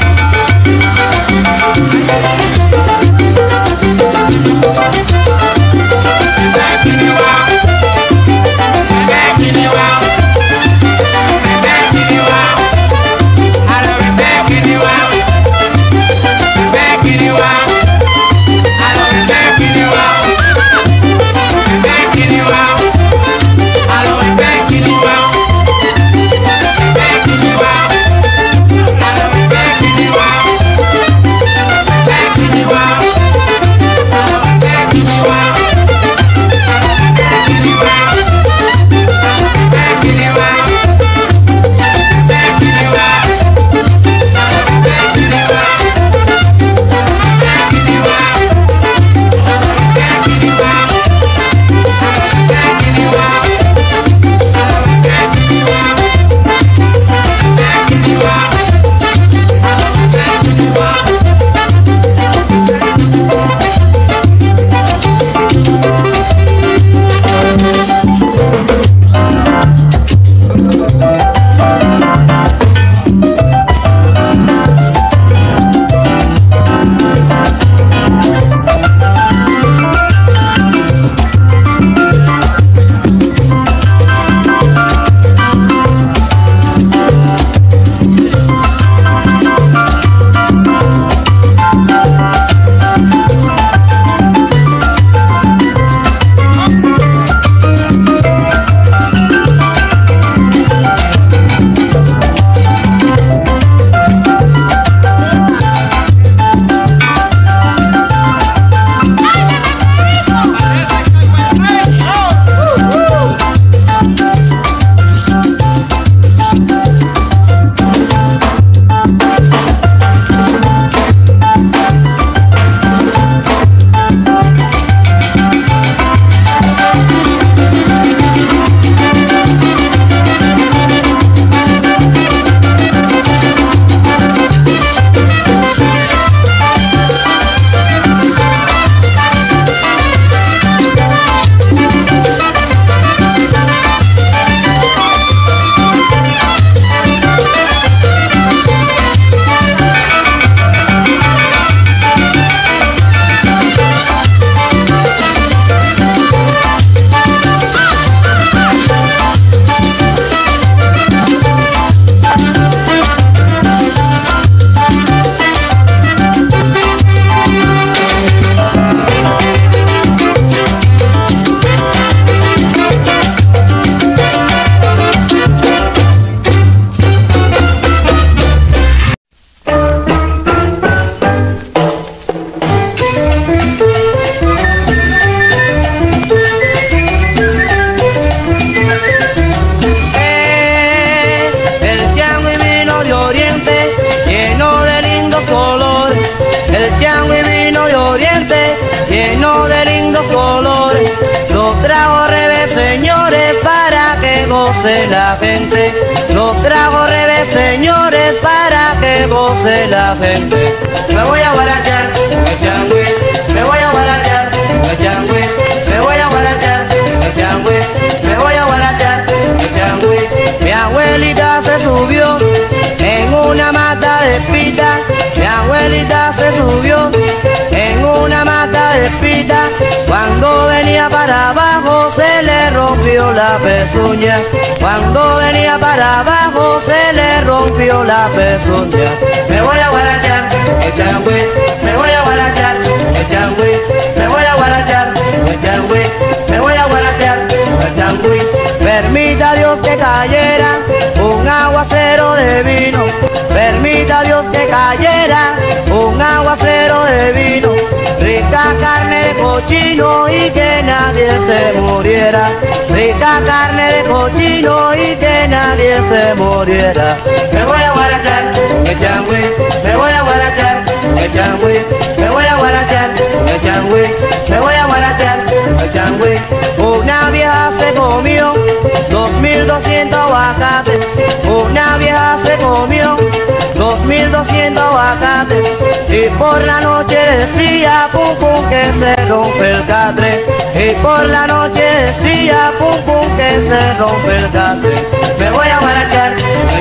goce la gente, los trago revés, señores, para que goce la gente. Me voy a guarachar, el changüí, me voy a guarachar, el changüí, me voy a guarachar, el changüí, me voy a guarachar, el changüí. Mi abuelita se subió en una mata de pita, mi abuelita se subió en una mata de pita. Cuando venía para abajo se le rompió la pezuña, cuando venía para abajo se le rompió la pezuña. Me voy a guarachar, el changüí, me voy a guarachar, el changüí, me voy a guarachar, el changüí, me voy a guarachar, el changüí. Permita Dios que cayera un aguacero de vino, permita Dios que cayera un aguacero de vino, rica carne de cochino y que nadie se muriera, rica carne de cochino y que nadie se muriera. Me voy a guarachar, el changüí, me voy a guarachar, el changüí, me voy a guarachar, el changüí, me voy a guarachar, el changüí. Una vieja se comió dos mil doscientos aguacates, una vieja se comió dos mil doscientos aguacates, y por la noche decía pum pum que se rompe el catre, y por la noche decía pum pum que se rompe el catre. Me voy a guarachar,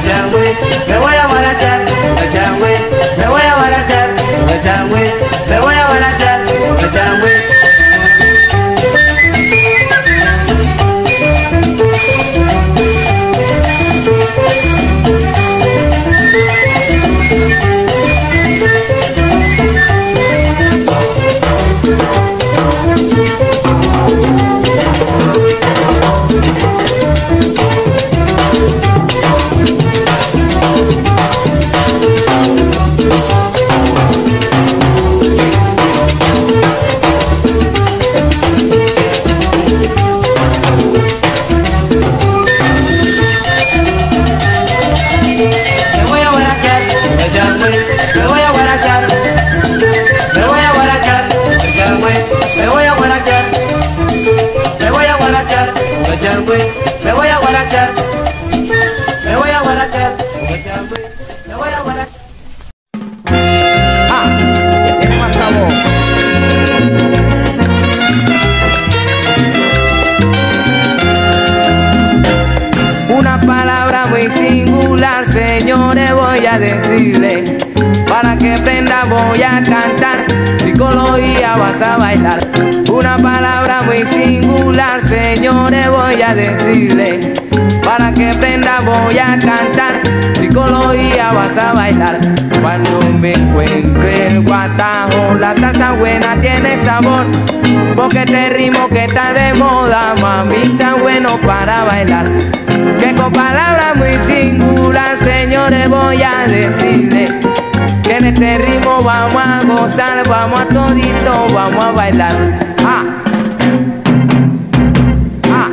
señores, voy a decirle. Para que prenda voy a cantar, psicología vas a bailar. Una palabra muy singular, señores, voy a decirle. Para que prenda voy a cantar, psicología vas a bailar. Cuando me encuentre el guatajo, la salsa buena tiene sabor. Porque este ritmo que está de moda, mamita, bueno para bailar. Que con palabras muy singular, señores, voy a decirle. Que en este ritmo vamos a gozar, vamos a todito, vamos a bailar. Ah. Ah.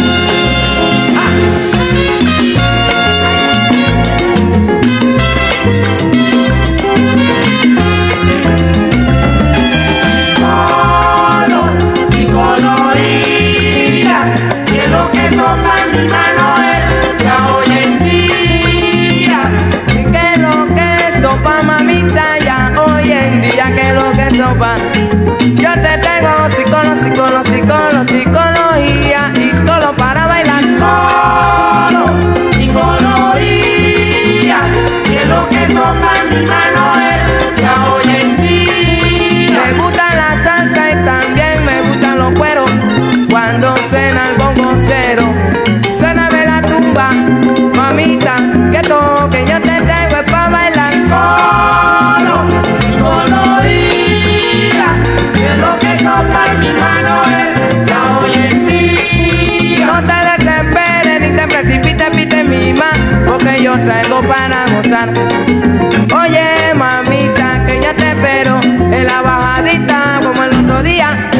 Solo psicología, que es lo que sopa mi mano es ya hoy en día. Y que es lo que sopa, mamita, ya hoy en día, que es lo que sopa. Yo te tengo psicolo, psicolo, psicolo, psicología y psicolo para bailar. Solo psicología, que es lo que sopa mi mano es ya hoy en día. Me gusta la salsa y también me gustan los cueros. Cuando suena el bongo cero, suena de la tumba, mamita, que todo que yo te tengo es para bailar. Solo psicología, que es lo que sopa mi mano es ya hoy en día. No te desesperes ni te precipites, pite mi man, porque yo traigo para gozar. Oye, mamita, que yo te espero en la bajadita como el otro día.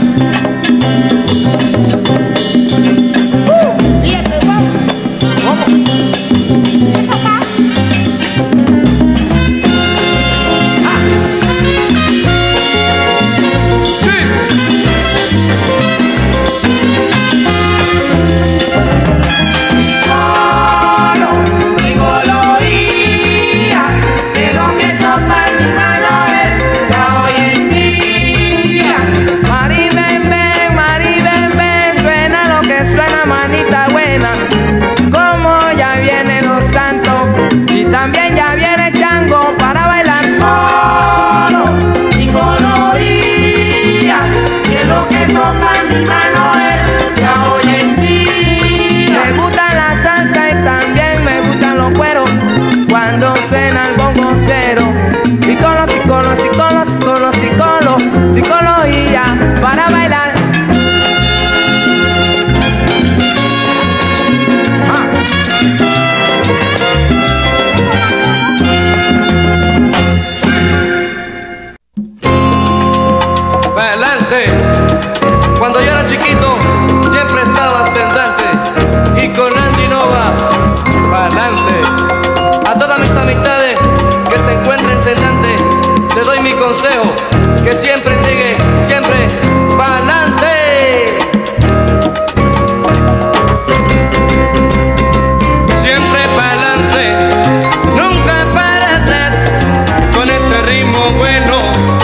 También ya viene Chango para bailar. Solo psicología, que es lo que sopa mi mano es ya hoy en día. Me gusta la salsa y también me gustan los cueros. Cuando suena el bongo cero, psicolo, psicolo, psicolo, psicolo, psicolo, psicología para bailar. Cuando yo era chiquito siempre estaba ascendente y con Andy Nova pa'lante. A todas mis amistades que se encuentren ascendentes les doy mi consejo, que siempre llegue, siempre pa'lante. Siempre pa'lante, nunca para atrás, con este ritmo bueno.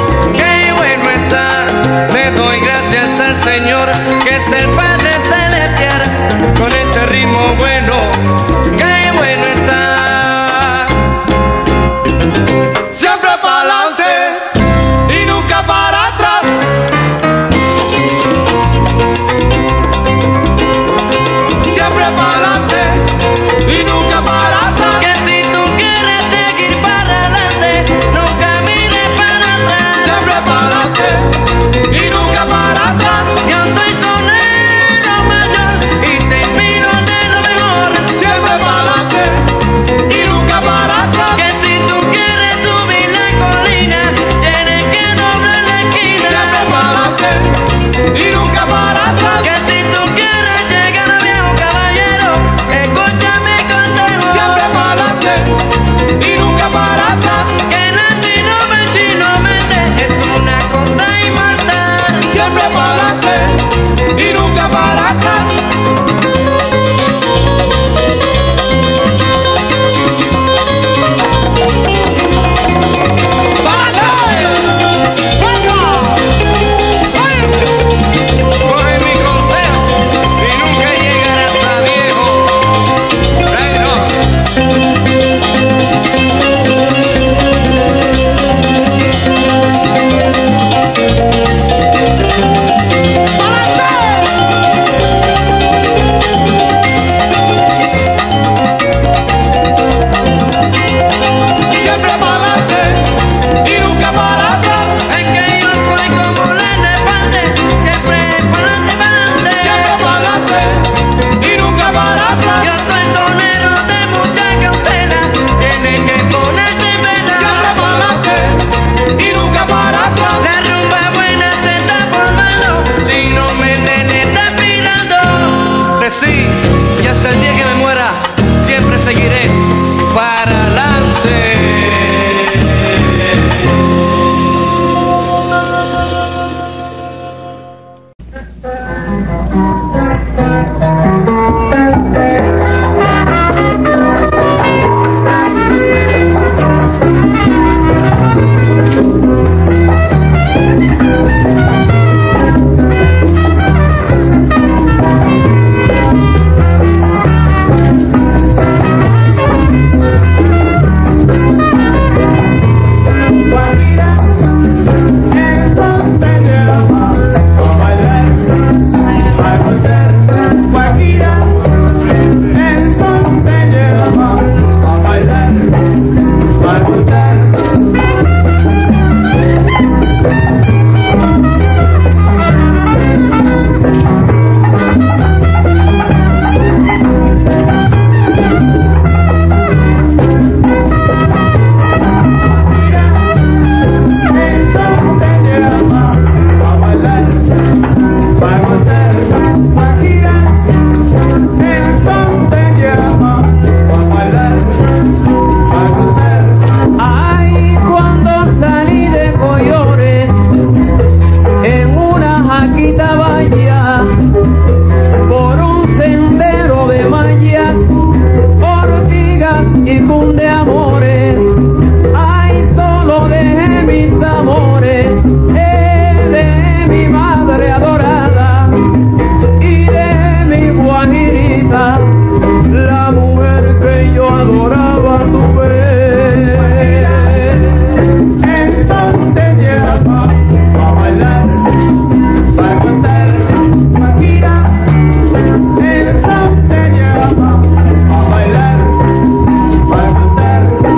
Le doy gracias al Señor, que es el Padre Celestial, con este ritmo bueno, qué bueno está. Siempre para adelante y nunca para atrás. Siempre para adelante y nunca para atrás. Que si tú quieres seguir para adelante, nunca mires para atrás. Siempre para adelante y nunca para atrás. Yo callejón de amores, ay, solo de mis amores, eh, de mi madre adorada y de mi guajirita, la mujer que yo adoraba tuve. El son te llama a bailar, para cantar Shakira. El son te llama a bailar, para cantar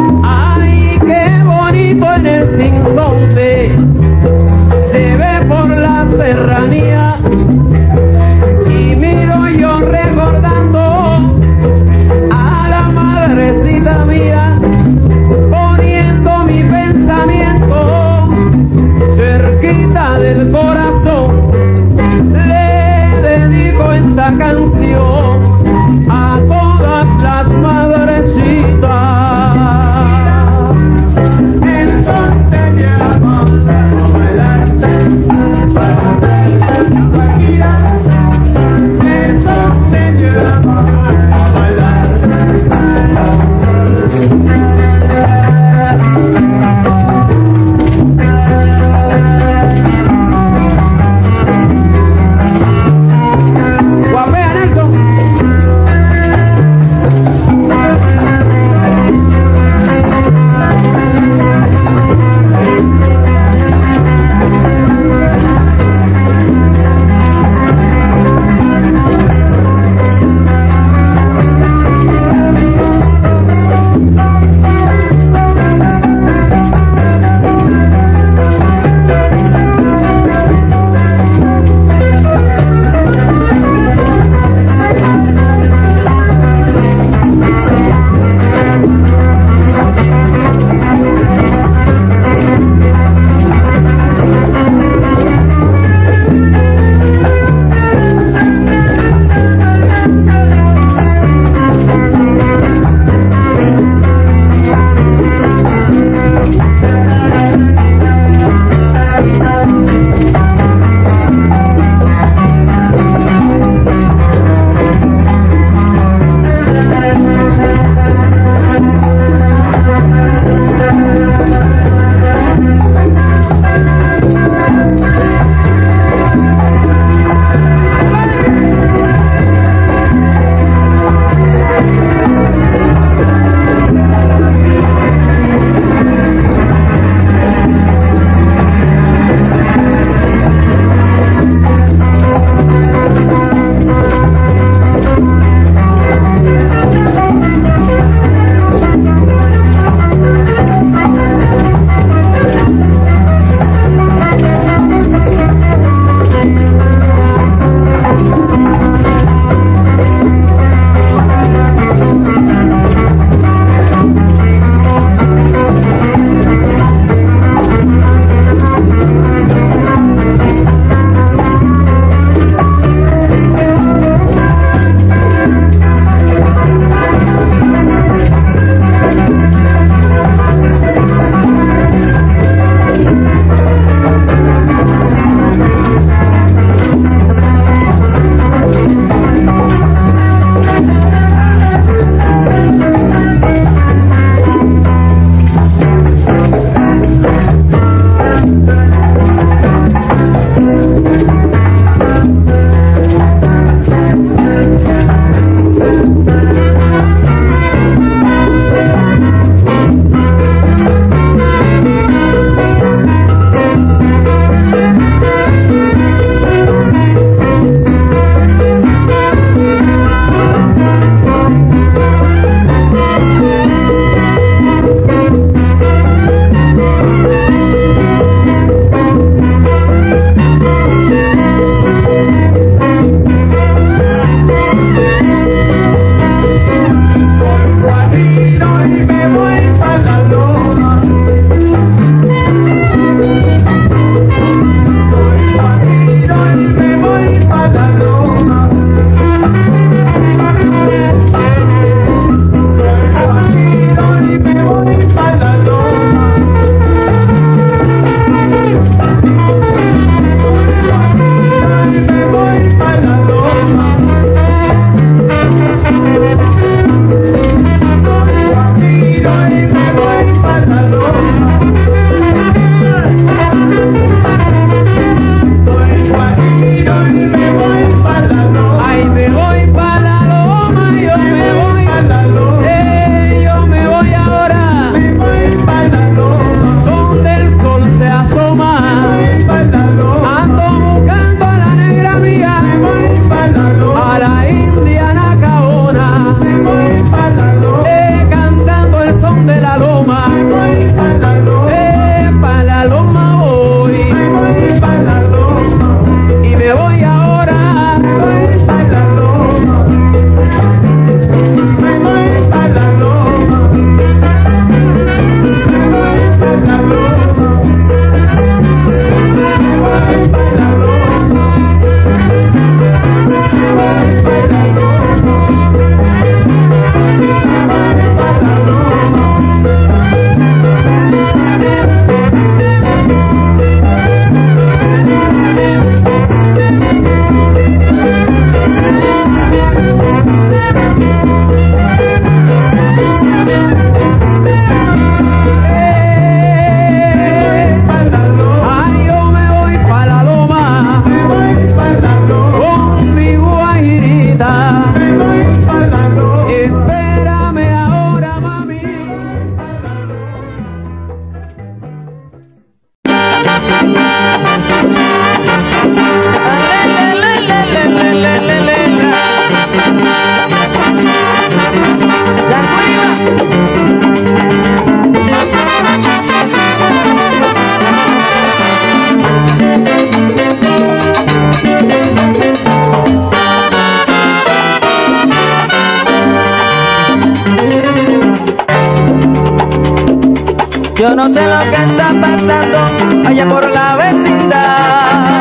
Yo no sé lo que está pasando allá por la vecindad.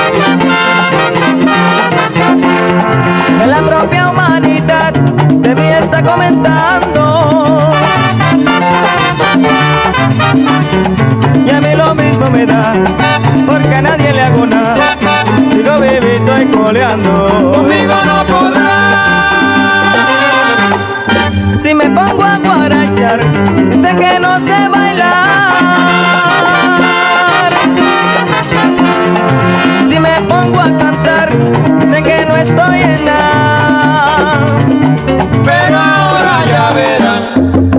Que la propia humanidad de mí está comentando. Y a mí lo mismo me da, porque a nadie le hago nada. Sigo vivito y coleando. Conmigo no podrás. Si me pongo a guarachar, sé que no sé bailar. Si me pongo a cantar, sé que no estoy en nada. Pero ahora ya verán.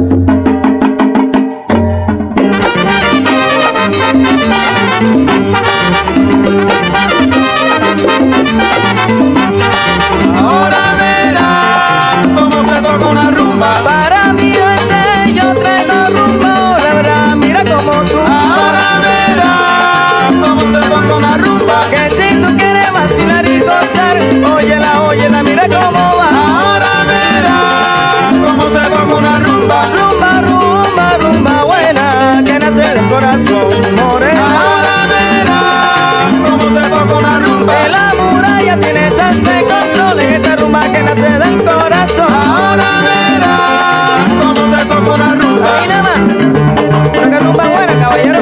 Ahora verán cómo se toca una rumba. Para mi gente yo traigo rumba. Ahora verán, mira como tú. Ahora verán cómo se toca una rumba. Que si tú quieres vacilar y gozar, óyela, óyela, mira cómo va. Ahora verán cómo se toca una rumba. Rumba, rumba, rumba buena, que nace del corazón morena. Ahora verán cómo se toca una rumba. Que la muralla tiene salsa y control en esta rumba que nace del corazón. Ahora verán cómo se toca una rumba. Ahí nada más, pero que rumba buena, caballero.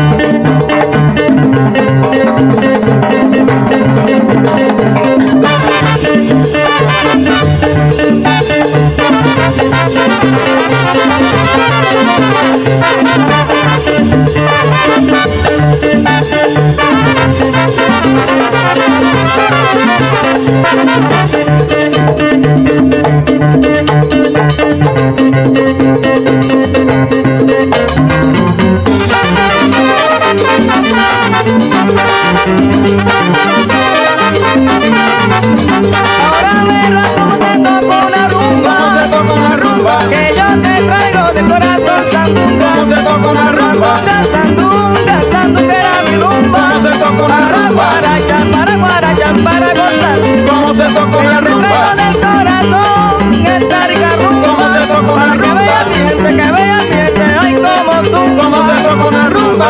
Ahora verás cómo te toco una rumba. ¿Cómo se toca una rumba? Que yo te traigo de corazón sandunga. ¿Cómo se toca una rumba? Sandunga, sandunga era mi rumba. ¿Cómo se toca una rumba? Para guarachar, para guarachar, para gozar. ¿Cómo se toca una Que yo te rumba? traigo del corazón esta rica rumba. ¿Cómo se toca una Para que rumba? vea mi gente, que vea mi gente, ay como tú. ¿Cómo se toca una rumba?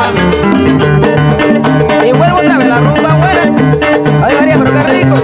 Y vuelvo otra vez la rumba buena. Ay María, pero qué rico.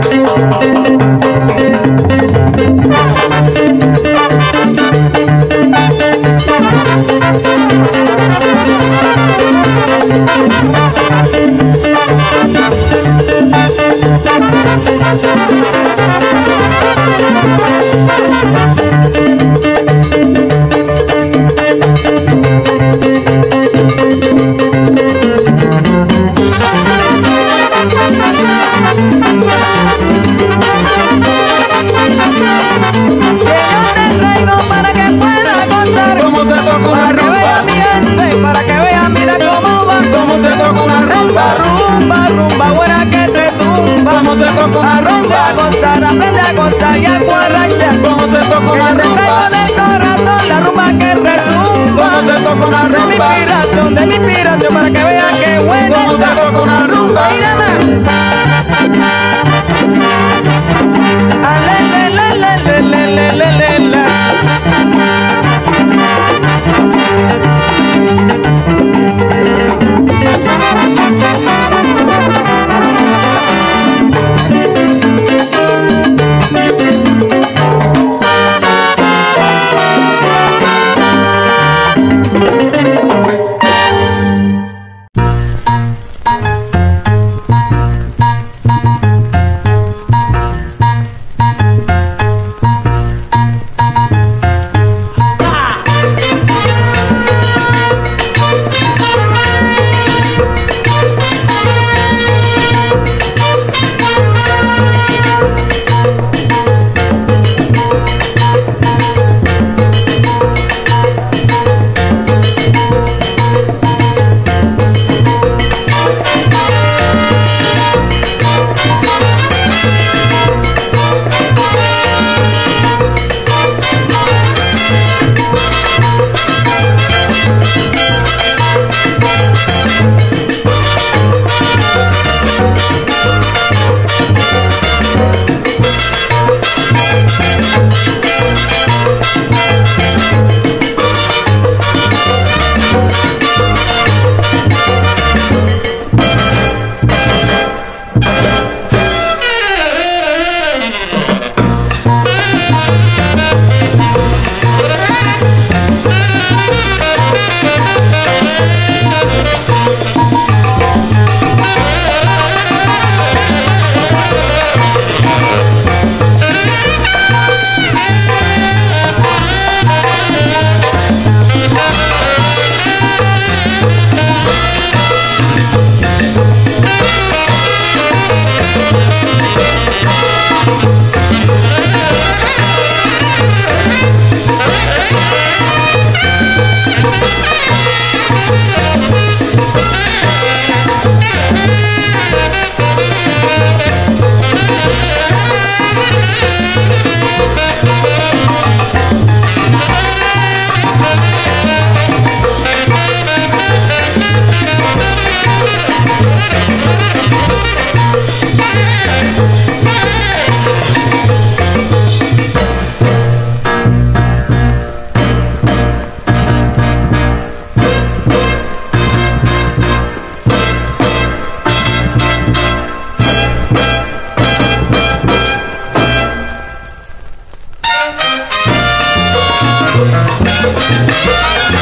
Rumba, rumba buena que te tumba. ¿Cómo se toca una rumba? Aprende a gozar, aprende a gozar y a guarachar. ¿Cómo se toca una Que te rumba? traigo del corazón la rumba que retumba. ¿Cómo se toca una De mi rumba? inspiración, de mi inspiración para que vean que buena ¿Cómo se está. toca una rumba? Mira más. Ale, le, le, le, le, le, le, le, le, le.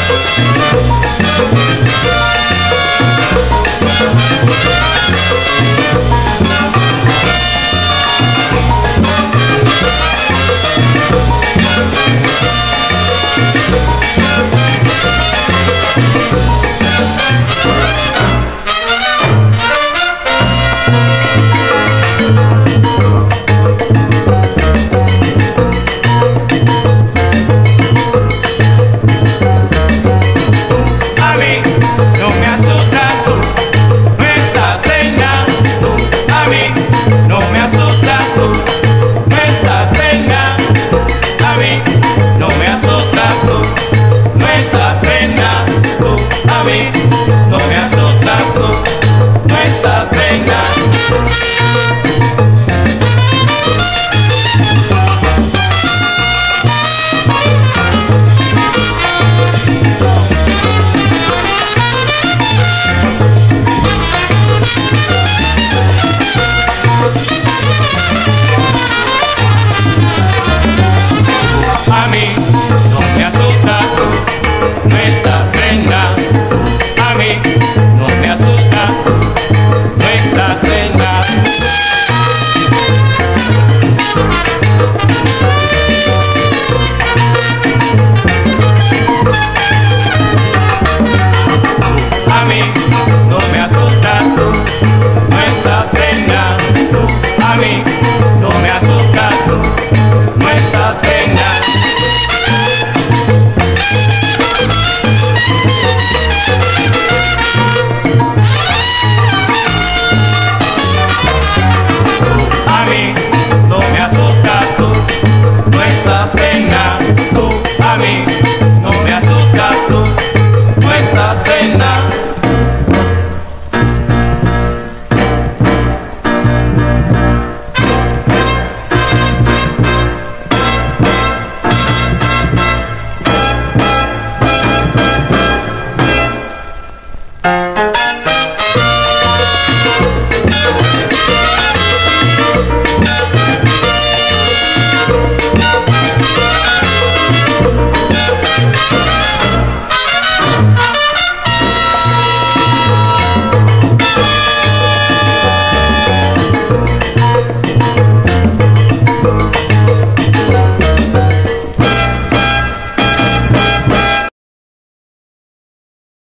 Thank you.